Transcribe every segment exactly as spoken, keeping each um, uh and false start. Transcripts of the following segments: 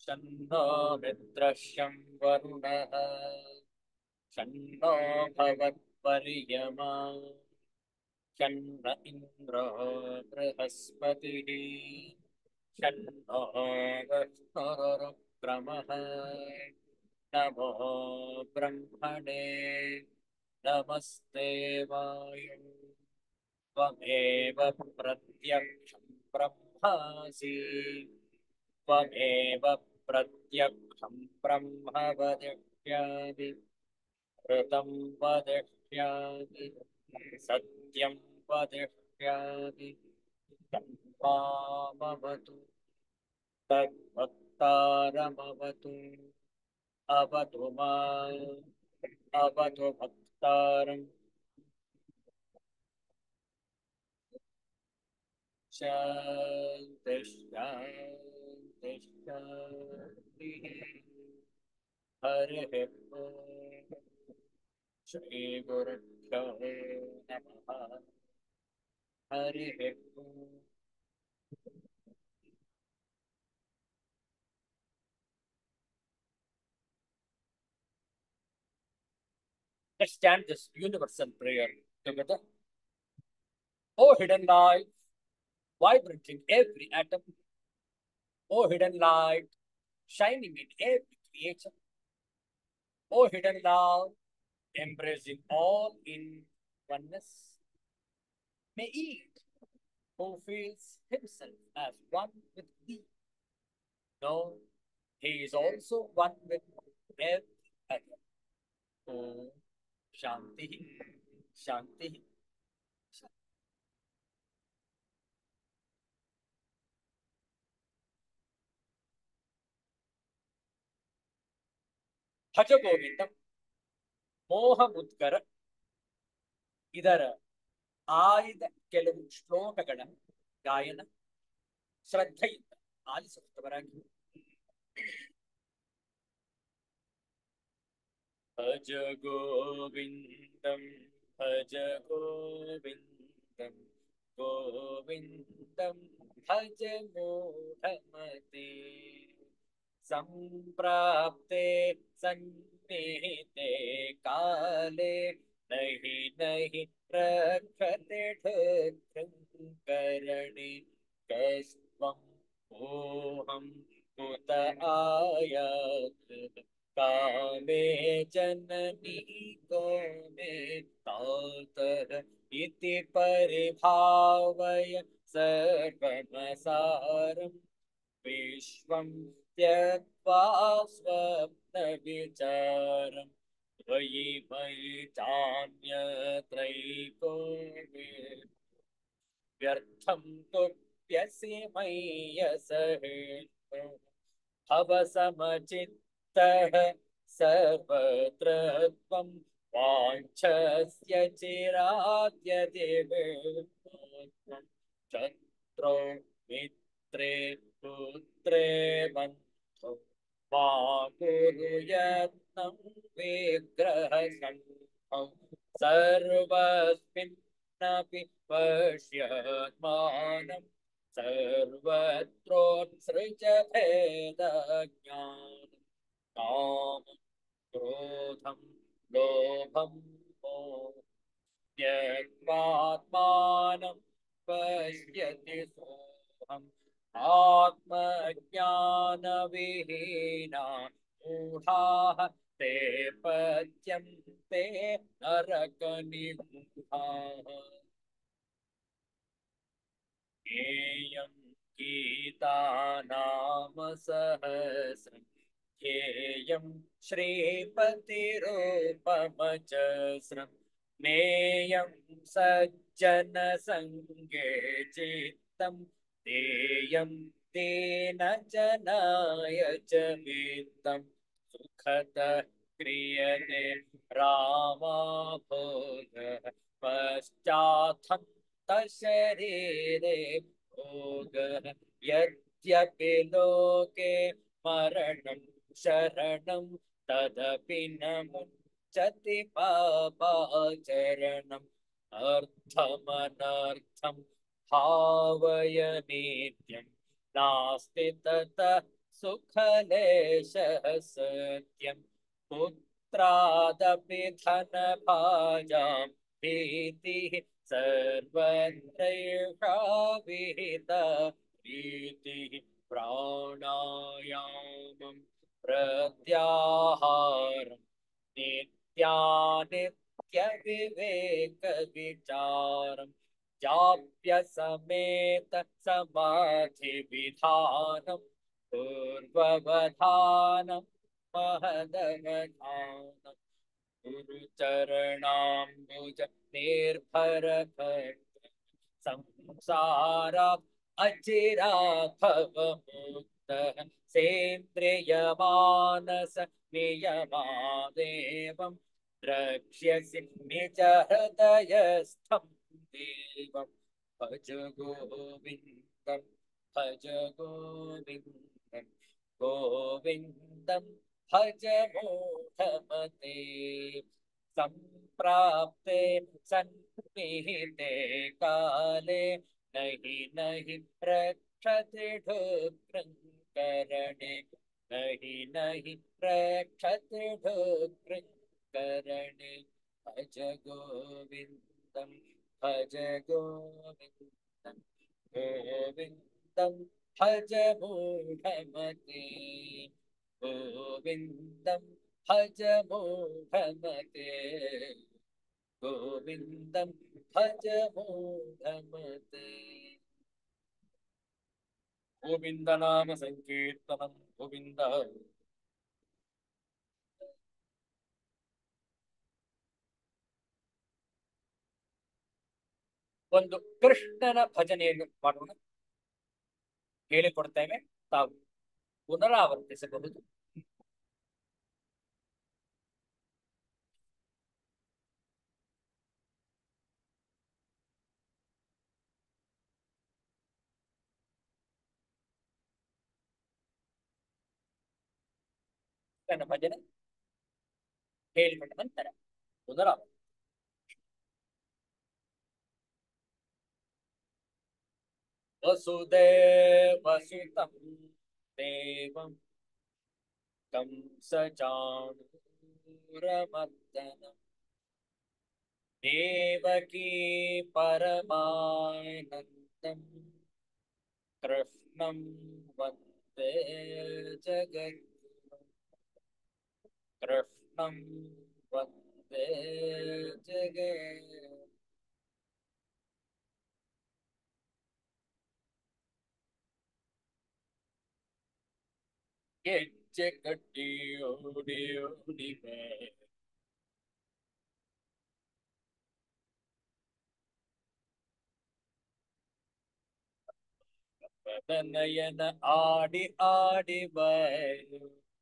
शन्नो मित्रश्यं वरुणः शन्नो भवत्पर्यमा शन्न इन्द्रो बृहस्पतिः शन्नो वरुणरुक्रमः नमो ब्रह्मणे नमस्ते वायु त्वमेव प्रत्यक्षं ब्रह्मासि त्वमेव प्रत्यक्षं ब्रह्म वदिष्यामि ऋतं वदिष्यामि सत्यं वदिष्यामि तन्मामवतु तद्भक्तारमवतु अवतु माम् अवतु भक्तारम् शान्ति शान्ति शान्तिः हरिः ओम् श्रीगुरुभ्यो नमः हरिः ओम् Let's chant this universal prayer together. O hidden light, vibrant in every atom, O hidden light, shining in every creature, O hidden love, embracing all in oneness, may each who feels himself as one with thee know he is also one with every other. Om Shanti, Shanti. ಭಜ Govinda ಮೋಹ ಮುದ್ಗರ ಇದರ ಆಯ್ದ ಕೆಲವು ಶ್ಲೋಕಗಳ ಗಾಯನ ಶ್ರದ್ಧೆಯಿಂದ ಆಲಿಸುತ್ತವರಾಗಿ ಭಜ ಗೋವಿಂದಂ ಭಜ ಗೋವಿಂದಂ ಗೋವಿಂದಂ ಭಜ ಮೂಢಮತೆ ಸಂಪ್ರಾಪ್ತೆ ಸನ್ನಿಹಿತೆ ಕಾಲೇ नहि नहीं रक्षते ढृङ्करणे कस्त्वं ओहं कुत आयात् कामे जननी को मे तातः इति परिभावय सर्वमसारम् विश्वं त्यक्त्वा स्वप्नविचारम् त्वयि मयि चान्यत्रैको व्यर्थं तुप्यसि मय्यसहेतु भवसमचित्तः सर्वत्र त्वं वाञ्छस्य चिराद्यदि विष्णुत्वं शत्रौ मित्रे पुत्रे बन्धु मा कुरु यत्नं विग्रहसम्भवं सर्वस्मिन्नपि पश्यत्मानं सर्वत्रोत्सृज भेदज्ञानं कामं क्रोधं लोभं मोहं त्यक्त्वात्मानं पश्यति सोऽहम् आत्मज्ञानविहीना मूढाः ते पद्यन्ते नरकनिगूढाः ज्ञेयं गीता नाम सहस्रम् ध्येयं श्रीपतिरूपमजस्रम् ज्ञेयं सज्जनसङ्गे चित्तं देयं तेन जनाय च वित्तं सुखतः क्रियते रामाभोगः पश्चात्थं तशरीरे भोगः यद्यपि लोके मरणं शरणं तदपि न मुच्यते पापाचरणम् अर्थमनर्थं भावय नित्यं नास्ति ततः सुखलेशः सत्यं पुत्रादपि धनभाजां प्रीतिः सर्वत्रैषा विहिता प्रीतिः प्राणायामं प्रत्याहारं नित्यानित्यविवेकविचारं जाप्य समेत समाधिविधानं पूर्ववधानं महदवधानं गुरुचरणाम्बुज निर्भरभक्त संसारात् अचिराभवमुक्तः सेन्द्रियमानस नियमादेवं द्रक्ष्यसि निज हृदयस्थं देवं भज गोविन्दं भज गोविन्दं गोविन्दं भज मूढमते सम्प्राप्ते सन्निहिते काले नहि नहि रक्षति ढुकृङ्करणे नहि नहि रक्षति ढुकृङ्करणे भज गोविन्दं भज गोविन्दं गोविन्दं भज मूढमते गोविन्दं भज मूढमते गोविन्दं भज मूढमते गोविंद नाम संकीर्तनम गोविंद ಒಂದು ಕೃಷ್ಣನ ಭಜನೆಯನ್ನು ಮಾಡೋಣ ಹೇಳಿಕೊಡ್ತೇವೆ ತಾವು ಪುನರಾವರ್ತಿಸಬಹುದು ಕೃಷ್ಣನ ಭಜನೆ ಹೇಳಿಕೊಟ್ಟ ನಂತರ ಪುನರಾವರ್ತಿ वसुदेवसुतं देवं कंसचाणूरमर्दनं देवकी परमानन्दं कृष्णं वन्दे जगद्गुरुं कृष्णं वन्दे जगद्गुरुं ಗೆಜ್ಜೆ ಕಟ್ಟಿ ಓಡಿ ಓಡಿ ಬಾ ನಯನ ಆಡಿ ಆಡಿ ಬರು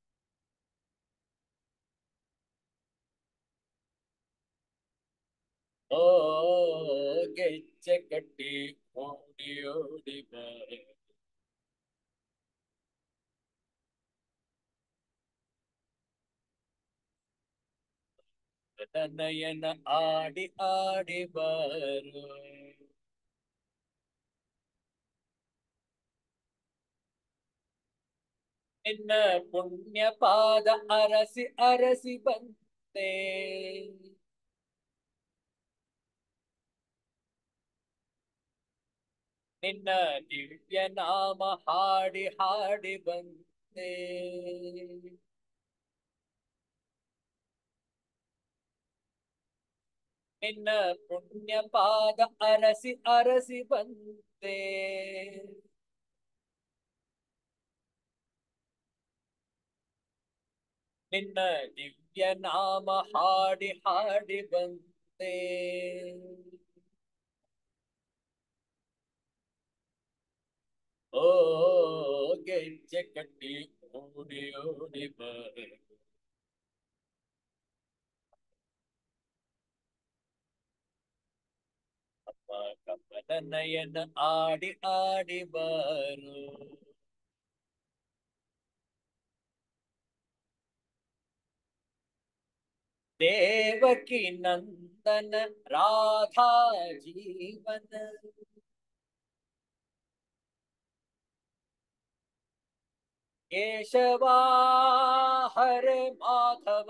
ಓ ಗೆಜ್ಜೆ ಕಟ್ಟಿ ಓಡಿ ಓಡಿ ಬರು ನಯನ ಆಡಿ ಆಡಿ ಬರು ನಿನ್ನ ಪುಣ್ಯ ಪಾದ ಅರಸಿ ಅರಸಿ ಬಂತೆ ನಿನ್ನ ದಿವ್ಯ ನಾಮ ಹಾಡಿ ಹಾಡಿ ಬಂತೆ ನಿನ್ನ ಪುಣ್ಯ ಪಾದ ಅರಸಿ ಅರಸಿ ಬಂತೆ ನಿನ್ನ ದಿವ್ಯ ನಾಮ ಹಾಡಿ ಹಾಡಿ ಬಂತೆ ಓ ಗೆಜ್ಜೆ ಕಟ್ಟಿ ಓಡಿ ಓಡಿ ಬರು ಅಪ್ಪ ಕಪ್ಪದ ನಯನ ಆಡಿ ಆಡಿ ಬರು ದೇವಕಿ ನಂದನ ರಾಧಾ ಜೀವನ ಕೇಶವಾ ಹರೇ ಮಾಧವ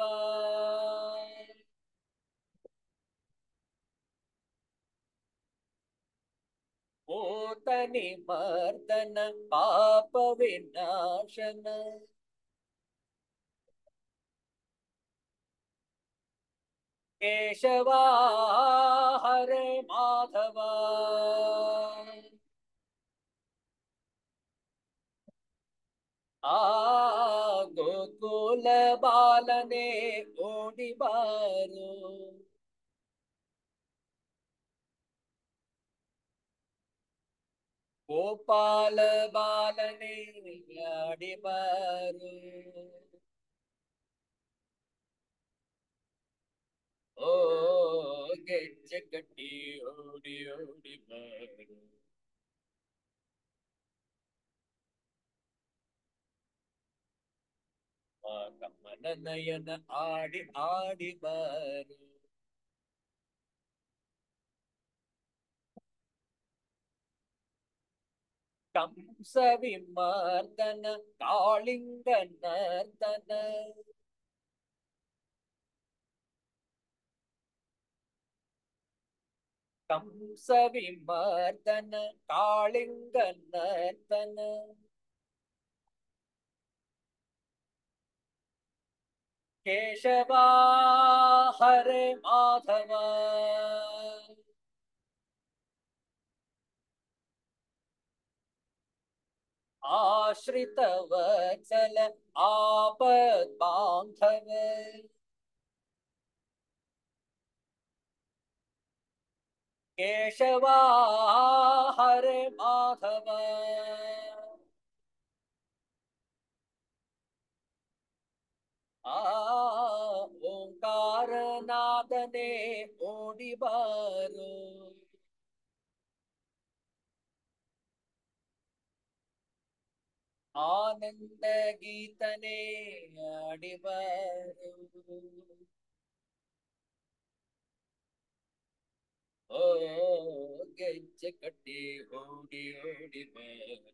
ಓತನಿ ಮರ್ದನ ಪಾಪ ವಿನಾಶನ ಕೇಶವಾ ಹರೇ ಮಾಧವ ಆ ಗೋಕುಲ ಬಾಲನೆ ಓಡಿ ಬಾರು ಗೋಪಾಲ ಬಾಲನೆ ಆಡಿ ಬಾರು ಓ ಗೆಜ್ಜೆ ಕಟ್ಟಿ ಓಡಿ ಓಡಿ ಬಾರು ಆ ಕಮಲ ನಯನ ಆಡಿ ಆಡಿ ಬಾರು ಕಂಸ ವಿಮರ್ದನ ಕಾಳಿಂಗ ನರ್ದನ ಕಂಸ ವಿಮರ್ದನ ಕಾಳಿಂಗ ನರ್ದನ ಕೇಶವಾ ಹರೇ ಮಾಧವ ಆಶ್ರಿತ ವತ್ಸಲ ಆಪದ್ ಬಾಂಧವ ಕೇಶವಾ ಹರೇ ಮಾಧವ ಆ ಓಂಕಾರನಾದನೆ ಓಡಿ ಬಾರು ಆನಂದ ಗೀತನೆ ಆಡಿ ಬಾರು ಓ ಗೆಜ್ಜೆ ಕಟ್ಟಿ ಓಡಿ ಓಡಿ ಬಾರು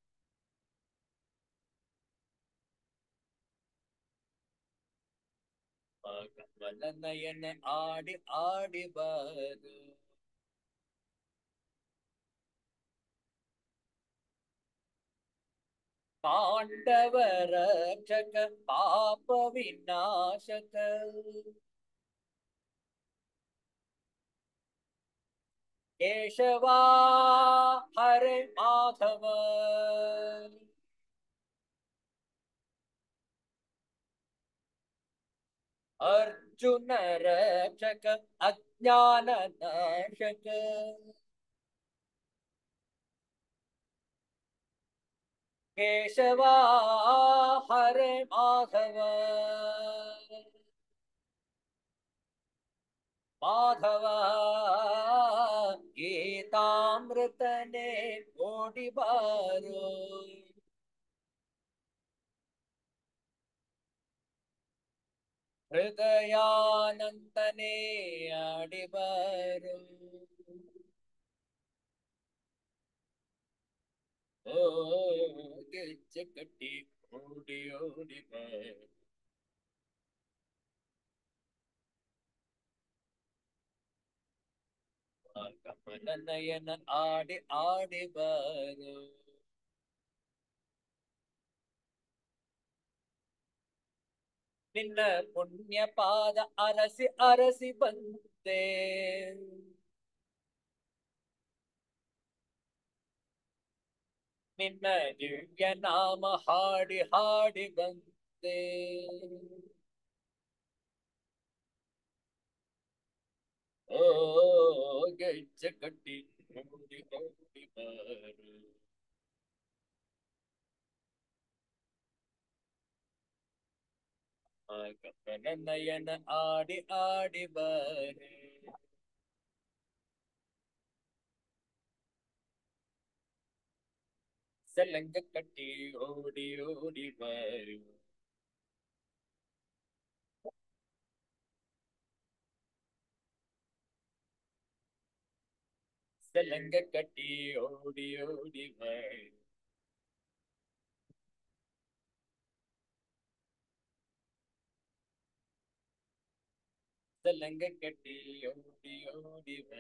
ಆ ಕಮಲ ನಯನ ಆಡಿ ಆಡಿ ಬಾರು ಪಾಂಡವರ ರಕ್ಷಕ ಪಾಪ ವಿನಾಶಕ ಕೇಶವಾ ಹರೇ ಮಾಧವ ಅರ್ಜುನ ರಕ್ಷಕ ಅಜ್ಞಾನ ನಾಶಕ ಕೇಶವಾ ಹರೇ ಮಾಧವ ಮಾಧವ ಗೀತಾಮೃತನೆ ಓಡಿ ಬಾರು ಹೃದಯಾನಂದನೆ ಆಡಿ ಬಾರು ಓ ಗೆಜ್ಜೆ ಕಟ್ಟಿ ಓಡಿ ಓಡಿ ಬಾರು ಆ ಕಮಲ ನಯನ ಆಡಿ ಆಡಿ ಬಾರು ನಿನ್ನ ಪುಣ್ಯ ಪಾದ ಅರಸಿ ಅರಸಿ ಬಂದೆ ನಿನ್ನ ದಿವ್ಯ ನಾಮ ಹಾಡಿ ಹಾಡಿ ಬಂದೆ ಓ ಗೆಜ್ಜೆ ಕಟ್ಟಿ ಓಡಿ ಓಡಿ ಬಾರು ಆ ಕಮಲ ನಯನ ಆಡಿ ಆಡಿ ಬಾರು ಸಲಂಗ ಕಟ್ಟಿ ಓಡಿ ಓಡಿ ಬಾರು ಸಲಂಗ ಕಟ್ಟಿ ಓಡಿ ಓಡಿ ಬಾರು தெலுங்க கட்டி ஓடி ஓடி வா.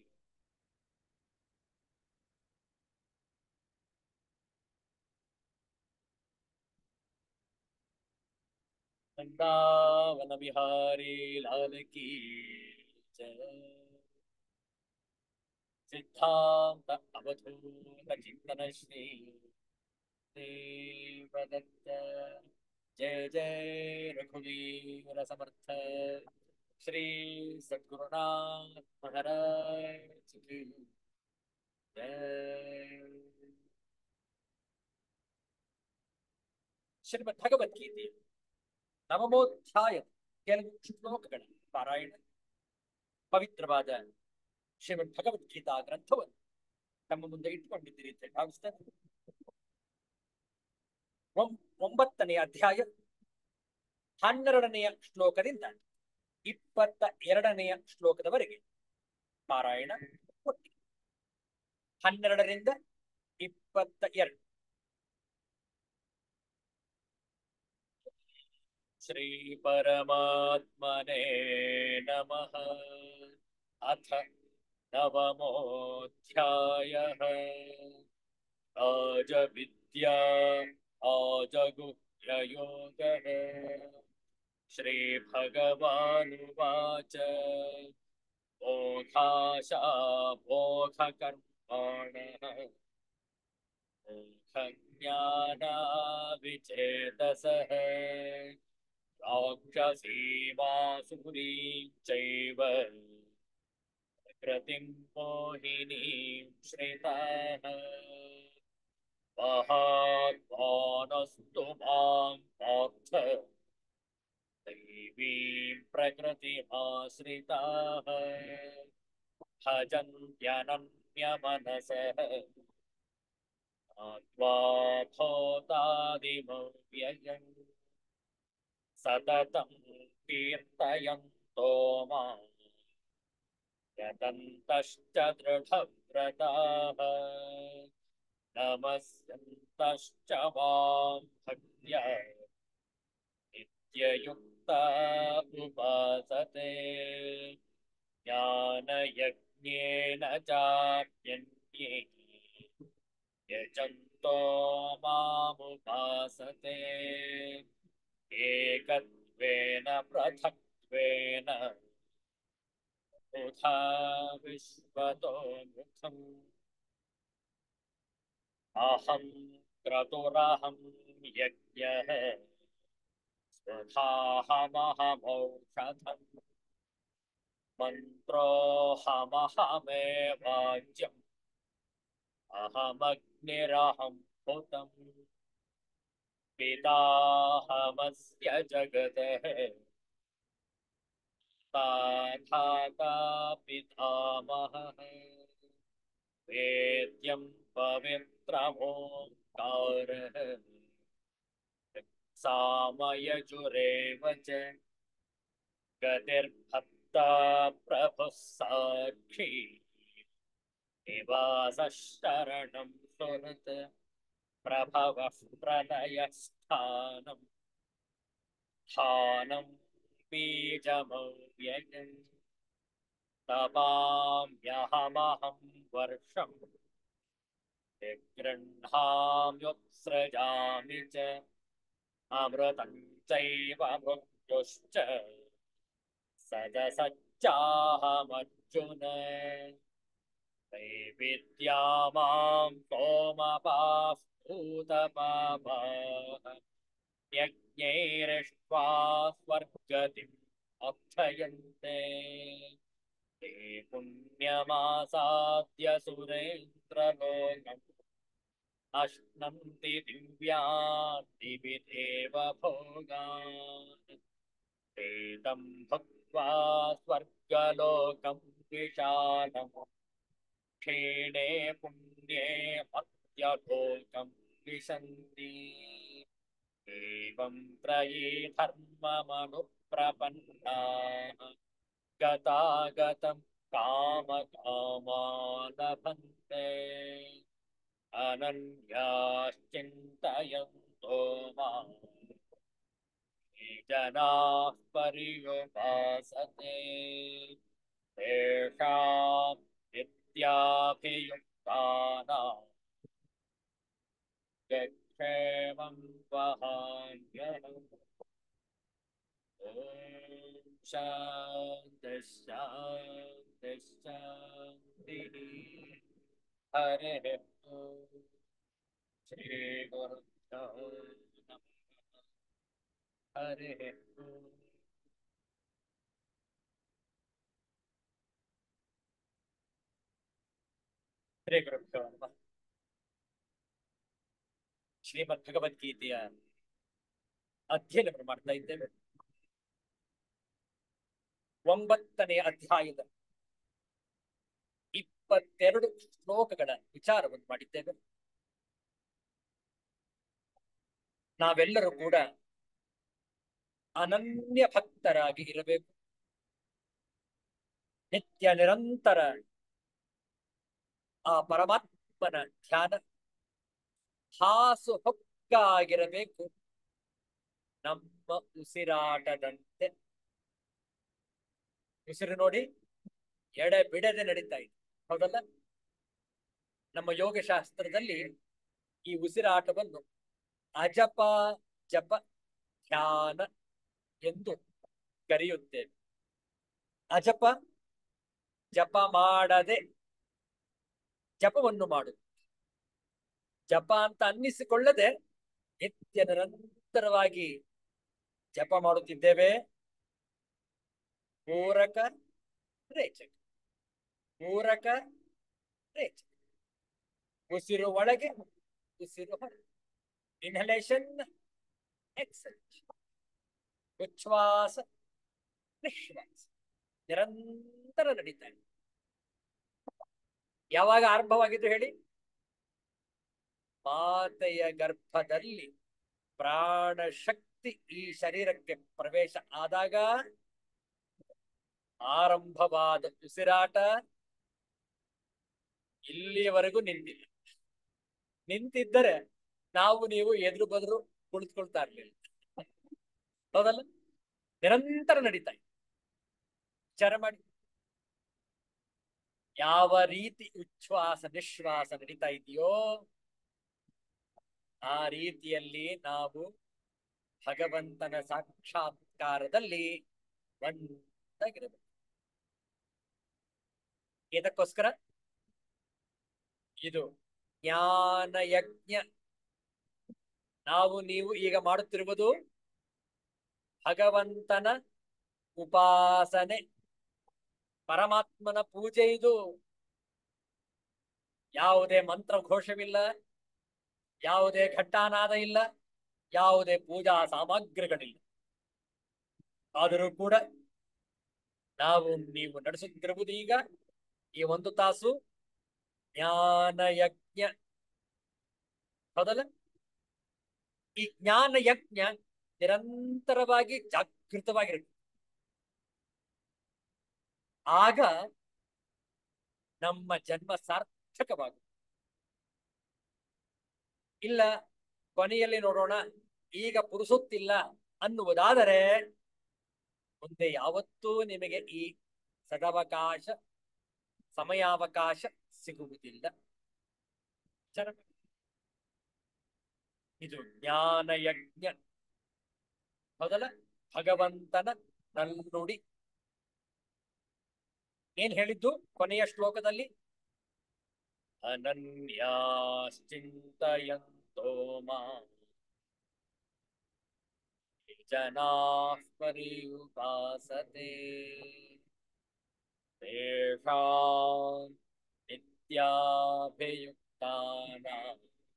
वृंदावन बिहारी लाल की जय. सिद्धांत अवधूत चिंतन श्री देवदत्त. जय जय रघुवीर समर्थ श्री सद्गुरुनाथ महाराज की जय. ಶ್ರೀಮದ್ ಭಗವದ್ಗೀತೆ ನವಮೋಧ್ಯಾಯ ಕೆಲವು ಶ್ಲೋಕಗಳ ಪಾರಾಯಣ. ಪವಿತ್ರವಾದ ಶ್ರೀಮದ್ ಭಗವದ್ಗೀತಾ ಗ್ರಂಥವನ್ನು ತಮ್ಮ ಮುಂದೆ ಇಟ್ಟುಕೊಂಡಿದ್ದೀರಿ ಅಂತ ಭಾವಿಸ್ತೇನೆ. ಒಂಬತ್ತನೆಯ ಅಧ್ಯಾಯ ಹನ್ನೆರಡನೆಯ ಶ್ಲೋಕದಿಂದ ಇಪ್ಪತ್ತ ಎರಡನೆಯ ಶ್ಲೋಕದವರೆಗೆ ಪಾರಾಯಣ ಒಟ್ಟಿಗೆ. ಹನ್ನೆರಡರಿಂದ ಇಪ್ಪತ್ತ ಎರಡು. ಶ್ರೀ ಪರಮಾತ್ಮನೇ ನಮಃ. ಅಥ ನವಮೋಧ್ಯಾಯಃ. ರಾಜವಿದ್ಯಾ ರಾಜಗುಹ್ಯಯೋಗಃ. श्रीभगवानुवाच मोक्षाशा मोक्षकर्माणः मोक्षज्ञानाविचेतसः राक्षसीमासुरीं चैव प्रकृतिं मोहिनीं श्रिताः. महात्मानस्तु मां पार्थ दैवीं प्रकृतिमाश्रिताः भजन्त्यनन्यमनसः ज्ञात्वा भूतादिमव्ययम्. सततं कीर्तयन्तो मां यतन्तश्च दृढव्रताः. नमस्यन्तश्च मां भक्त्या नित्ययुक्ता उपासते. ज्ञानयज्ञेन चाप्यन्ये यजन्तो मामुपासते. एकत्वेन पृथक्त्वेन तथा विश्वतो मुखम्. अहं क्रतुरहं यज्ञः स्वधाहमहमौषधम्. मन्त्रोऽहमहमेवाज्यम् अहमग्निरहं हुतम्. पिताहमस्य जगतः धाता पितामहः. वेद्यं पवित्रमोङ्कारः सामयजुरेव च. गतिर्भक्ता प्रभुः साक्षी निवासः शरणं सुहृत्. प्रभवः प्रलयस्थानं स्थानं बीजमव्ययम्. तपाम्यहमहं वर्षं गृह्णाम्युत्सृजामि च. अमृतं चैव मृत्युश्च सदसच्चाहमर्जुन. त्रैविद्या मां सोमपाः भूतपापाः यज्ञैरिष्ट्वा स्वर्गतिम् अक्षयन्ते. ते पुण्यमासाद्य सुरेन्द्रलोकम् अश्नन्ति दिव्यान् दिवि देव भोगान्. प्रेतं भुक्त्वा स्वर्गलोकं विशालम् क्षीणे पुण्ये मर्त्यलोकं विशन्ति. एवं त्रयी धर्ममनुप्रपन्नाः गतागतं कामकामा लभन्ते. अनन्याश्चिन्तयन्तो माम् जनाः पर्युपासते तेषां नित्याभियुक्तानां यक्षेमं वहाम्यहम्। ॐ शान्ति शान्ति शान्तिः। हरिः ॐ श्रीगुरुभ्यो नमः। हरिः ॐ। ಶ್ರೀಗುರುಭ್ಯೋ ನಮಃ. ಶ್ರೀಮದ್ ಭಗವದ್ಗೀತೆಯ ಅಧ್ಯಯನವನ್ನು ಮಾಡ್ತಾ ಇದ್ದೇವೆ. ಒಂಬತ್ತನೇ ಅಧ್ಯಾಯದ ಇಪ್ಪತ್ತೆರಡು ಶ್ಲೋಕಗಳ ವಿಚಾರವನ್ನು ಮಾಡಿದ್ದೇವೆ. ನಾವೆಲ್ಲರೂ ಕೂಡ ಅನನ್ಯ ಭಕ್ತರಾಗಿ ಇರಬೇಕು. ನಿತ್ಯ ನಿರಂತರ ಆ ಪರಮಾತ್ಮನ ಧ್ಯಾನ ಹಾಸು ಹೊಕ್ಕಾಗಿರಬೇಕು. ನಮ್ಮ ಉಸಿರಾಟದಂತೆ ಉಸಿರು ನೋಡಿ ಎಡೆ ಬಿಡದೆ ನಡೀತಾ ಇದೆ, ಹೌದಲ್ಲ? ನಮ್ಮ ಯೋಗಶಾಸ್ತ್ರದಲ್ಲಿ ಈ ಉಸಿರಾಟವನ್ನು ಅಜಪ ಜಪ ಧ್ಯಾನ ಎಂದು ಕರೆಯುತ್ತೇವೆ. ಅಜಪ ಜಪ ಮಾಡದೆ ಜಪವನ್ನು ಮಾಡು, ಜಪ ಅಂತ ಅನ್ನಿಸಿಕೊಳ್ಳದೆ ನಿತ್ಯ ನಿರಂತರವಾಗಿ ಜಪ ಮಾಡುತ್ತಿದ್ದೇವೆ. ಪೂರಕ ರೇಚಕ, ಪೂರಕ ರೇಚಕ. ಉಸಿರು ಒಳಗೆ ಉಸಿರು ಹೊರಗೆ, ಇನ್ಹಲೇಷನ್ ಎಕ್ಸಲೇಷನ್, ಉಚ್ಛ್ವಾಸ ನಿಶ್ವಾಸ ನಿರಂತರ ನಡೀತಾ ಇದೆ. ಯಾವಾಗ ಆರಂಭವಾಗಿದ್ದು ಹೇಳಿ? ಮಾತೆಯ ಗರ್ಭದಲ್ಲಿ ಪ್ರಾಣ ಶಕ್ತಿ ಈ ಶರೀರಕ್ಕೆ ಪ್ರವೇಶ ಆದಾಗ ಆರಂಭವಾದ ಉಸಿರಾಟ ಇಲ್ಲಿಯವರೆಗೂ ನಿಂತಿಲ್ಲ. ನಿಂತಿದ್ದರೆ ನಾವು ನೀವು ಎದುರು ಬದ್ರು ಕುಳಿತುಕೊಳ್ತಾ ಇರ್ಲಿಲ್ಲ, ಹೌದಲ್ಲ? ನಿರಂತರ ನಡೀತಾ ಇದೆ. ವಿಚಾರ ಮಾಡಿ, ಯಾವ ರೀತಿ ಉಚ್ಛ್ವಾಸ ನಿಶ್ವಾಸ ನಡೀತಾ ಇದೆಯೋ ಆ ರೀತಿಯಲ್ಲಿ ನಾವು ಭಗವಂತನ ಸಾಕ್ಷಾತ್ಕಾರದಲ್ಲಿ ಒಂದಾಗಿರಬೇಕು. ಇದಕ್ಕೋಸ್ಕರ ಇದು ಜ್ಞಾನ ಯಜ್ಞ. ನಾವು ನೀವು ಈಗ ಮಾಡುತ್ತಿರುವುದು ಭಗವಂತನ ಉಪಾಸನೆ, ಪರಮಾತ್ಮನ ಪೂಜೆ. ಇದು ಯಾವುದೇ ಮಂತ್ರ ಘೋಷವಿಲ್ಲ, ಯಾವುದೇ ಘಂಟಾನಾದ ಇಲ್ಲ, ಯಾವುದೇ ಪೂಜಾ ಸಾಮಗ್ರಿಗಳಿಲ್ಲ. ಆದರೂ ಕೂಡ ನಾವು ನೀವು ನಡೆಸುತ್ತಿರುವುದು ಈಗ ಈ ಒಂದು ತಾಸು ಜ್ಞಾನ ಯಜ್ಞ, ಹೌದಲ್ಲ? ಈ ಜ್ಞಾನ ಯಜ್ಞ ನಿರಂತರವಾಗಿ ಜಾಗೃತವಾಗಿರುತ್ತೆ. ಆಗ ನಮ್ಮ ಜನ್ಮ ಸಾರ್ಥಕವಾಗುತ್ತೆ. ಇಲ್ಲ ಕೊನೆಯಲ್ಲಿ ನೋಡೋಣ, ಈಗ ಪುರುಸುತ್ತಿಲ್ಲ ಅನ್ನುವುದಾದರೆ ಮುಂದೆ ಯಾವತ್ತೂ ನಿಮಗೆ ಈ ಸದವಕಾಶ ಸಮಯಾವಕಾಶ ಸಿಗುವುದಿಲ್ಲ. ಇದು ಜ್ಞಾನ ಯಜ್ಞ, ಹೌದಲ್ಲ? ಭಗವಂತನ ನಲ್ನುಡಿ. ಏನ್ ಹೇಳಿದ್ದು ಕೊನೆಯ ಶ್ಲೋಕದಲ್ಲಿ? ಅನನ್ಯಾಶ್ಚಿಂತಯಂತೋ ಮಾಂ ಜನಾಃ ಪರ್ಯುಪಾಸತೆ ತೇಷಾಂ ನಿತ್ಯಾಭಿಯುಕ್ತಾನಾಂ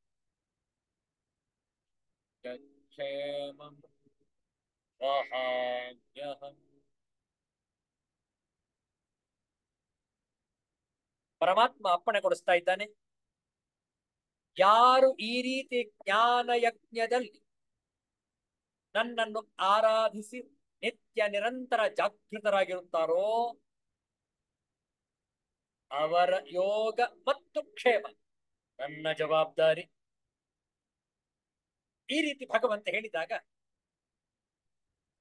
ಯಕ್ಷೇಮಂ ವಹಾಮ್ಯಹಂ. ಪರಮಾತ್ಮ ಅಪ್ಪಣೆ ಕೊಡಿಸ್ತಾ ಇದ್ದಾನೆ. ಯಾರು ಈ ರೀತಿ ಜ್ಞಾನ ಯಜ್ಞದಲ್ಲಿ ನನ್ನನ್ನು ಆರಾಧಿಸಿ ನಿತ್ಯ ನಿರಂತರ ಜಾಗೃತರಾಗಿರುತ್ತಾರೋ ಅವರ ಯೋಗ ಮತ್ತು ಕ್ಷೇಮ ನನ್ನ ಜವಾಬ್ದಾರಿ. ಈ ರೀತಿ ಭಗವಂತ ಹೇಳಿದಾಗ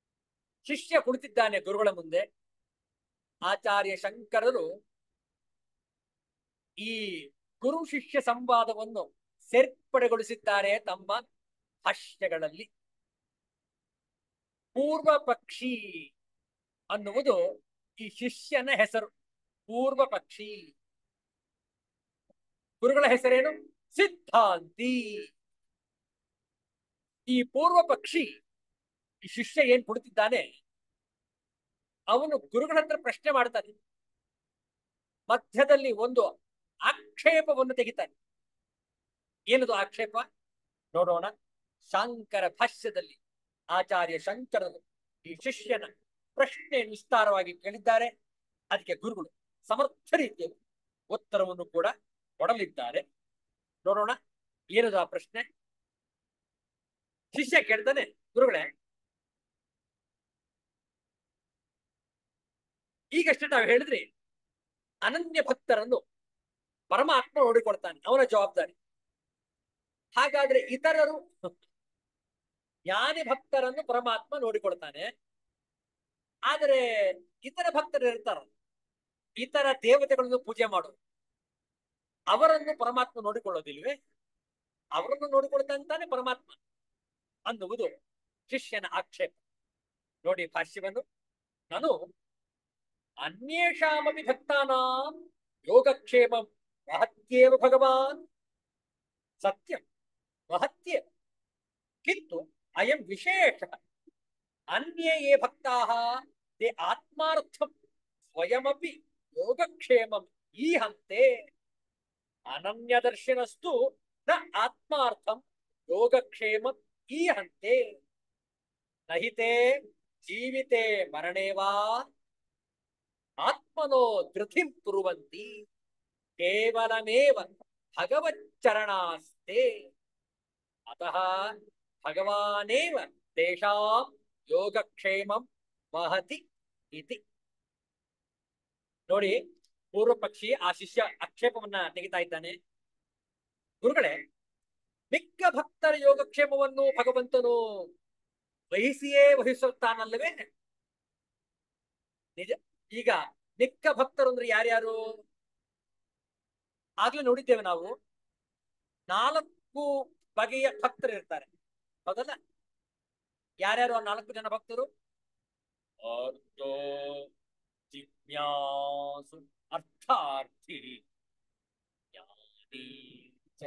ಶಿಷ್ಯ ಕುಳಿತಿದ್ದಾನೆ ಗುರುಗಳ ಮುಂದೆ. ಆಚಾರ್ಯ ಶಂಕರರು ಈ ಗುರು ಶಿಷ್ಯ ಸಂವಾದವನ್ನು ಸೇರ್ಪಡೆಗೊಳಿಸಿದ್ದಾರೆ ತಮ್ಮ ಭಾಷ್ಯಗಳಲ್ಲಿ. ಪೂರ್ವ ಪಕ್ಷಿ ಅನ್ನುವುದು ಈ ಶಿಷ್ಯನ ಹೆಸರು. ಪೂರ್ವ ಪಕ್ಷಿ. ಗುರುಗಳ ಹೆಸರೇನು? ಸಿದ್ಧಾಂತಿ. ಈ ಪೂರ್ವ ಪಕ್ಷಿ, ಈ ಶಿಷ್ಯ ಏನ್ ಕುಳಿತಿದ್ದಾನೆ, ಅವನು ಗುರುಗಳ ಹತ್ರ ಪ್ರಶ್ನೆ ಮಾಡ್ತಾನೆ. ಮಧ್ಯದಲ್ಲಿ ಒಂದು ಆಕ್ಷೇಪವನ್ನು ತೆಗಿತಾನೆ. ಏನದು ಆಕ್ಷೇಪ ನೋಡೋಣ. ಶಾಂಕರ ಭಾಷ್ಯದಲ್ಲಿ ಆಚಾರ್ಯ ಶಂಕರರು ಈ ಶಿಷ್ಯನ ಪ್ರಶ್ನೆಯನ್ನು ವಿಸ್ತಾರವಾಗಿ ಕೇಳಿದ್ದಾರೆ. ಅದಕ್ಕೆ ಗುರುಗಳು ಸಮರ್ಥ ರೀತಿಯಲ್ಲಿ ಉತ್ತರವನ್ನು ಕೂಡ ಕೊಡಲಿದ್ದಾರೆ. ನೋಡೋಣ ಏನದು ಆ ಪ್ರಶ್ನೆ. ಶಿಷ್ಯ ಕೇಳ್ತಾನೆ, ಗುರುಗಳೇ, ಈಗಷ್ಟೇ ನಾವು ಹೇಳಿದ್ರಿ ಅನನ್ಯ ಭಕ್ತರನ್ನು ಪರಮಾತ್ಮ ನೋಡಿಕೊಳ್ತಾನೆ, ಅವನ ಜವಾಬ್ದಾರಿ. ಹಾಗಾದ್ರೆ ಇತರರು, ಜ್ಞಾನಿ ಭಕ್ತರನ್ನು ಪರಮಾತ್ಮ ನೋಡಿಕೊಳ್ತಾನೆ. ಆದರೆ ಇತರ ಭಕ್ತರು ಇರ್ತಾರ, ಇತರ ದೇವತೆಗಳನ್ನು ಪೂಜೆ ಮಾಡೋದು, ಅವರನ್ನು ಪರಮಾತ್ಮ ನೋಡಿಕೊಳ್ಳೋದಿಲ್ವೇ? ಅವರನ್ನು ನೋಡಿಕೊಳ್ತಾನೆ ಪರಮಾತ್ಮ ಅನ್ನುವುದು ಶಿಷ್ಯನ ಆಕ್ಷೇಪ. ನೋಡಿ ಭಾಷ್ಯವನ್ನು. ನಾನು ಅನ್ಯೇಷಾಮಪಿ ಭಕ್ತಾನಾಂ ಯೋಗಕ್ಷೇಮಂ ಮಹತ್ಯೇವ ಭಗವಾನ್. ಸತ್ಯಂ ಮಹತ್ಯೇ ಕಿಂತು ಅಯಂ ವಿಶೇಷಃ. ಅನ್ಯೇ ಯೇ ಭಕ್ತಾಃ ತೇ ಆತ್ಮಾರ್ಥಂ ಸ್ವಯಮಪಿ ಯೋಗಕ್ಷೇಮಂ ಈಹಂತೆ. ಅನನ್ಯದರ್ಶನಸ್ತು ನ ಆತ್ಮಾರ್ಥಂ ಯೋಗಕ್ಷೇಮಂ ಈಹಂತೆ. ನಹಿತೆ ಜೀವಿತೆ ಮರಣೇ ವಾ ಆತ್ಮನೋ ಧೃತಿಂ ಕುರುವಂತಿ. ಕೇವಲಮೇವ ಭಗವಚ್ಚರಣಾಸ್ತೆ. ಅತಃ ಭಗವಾನೇವ ತೇಷಾಂ ಯೋಗಕ್ಷೇಮಂ ವಹತಿ ಇತಿ. ನೋಡಿ, ಪೂರ್ವ ಪಕ್ಷಿ ಆ ಶಿಷ್ಯ ಆಕ್ಷೇಪವನ್ನ ತೆಗಿತಾ ಇದ್ದಾನೆ. ಗುರುಗಳೇ, ಮಿಕ್ಕ ಭಕ್ತರ ಯೋಗಕ್ಷೇಮವನ್ನು ಭಗವಂತನು ವಹಿಸಿಯೇ ವಹಿಸುತ್ತಾನಲ್ಲವೇ? ನಿಜ. ಈಗ ಮಿಕ್ಕ ಭಕ್ತರು ಅಂದ್ರೆ ಯಾರ್ಯಾರು? ಆಗ್ಲೇ ನೋಡಿದ್ದೇವೆ ನಾವು, ನಾಲ್ಕು ಬಗೆಯ ಭಕ್ತರು ಇರ್ತಾರೆ, ಹೌದಲ್ಲ? ಯಾರ್ಯಾರು ಆ ನಾಲ್ಕು ಜನ ಭಕ್ತರು? ಅರ್ಥೋ ಜಿಜ್ಞಾಸು ಅರ್ಥಾರ್ಥಿ ಜ್ಞಾನಿ ಚ.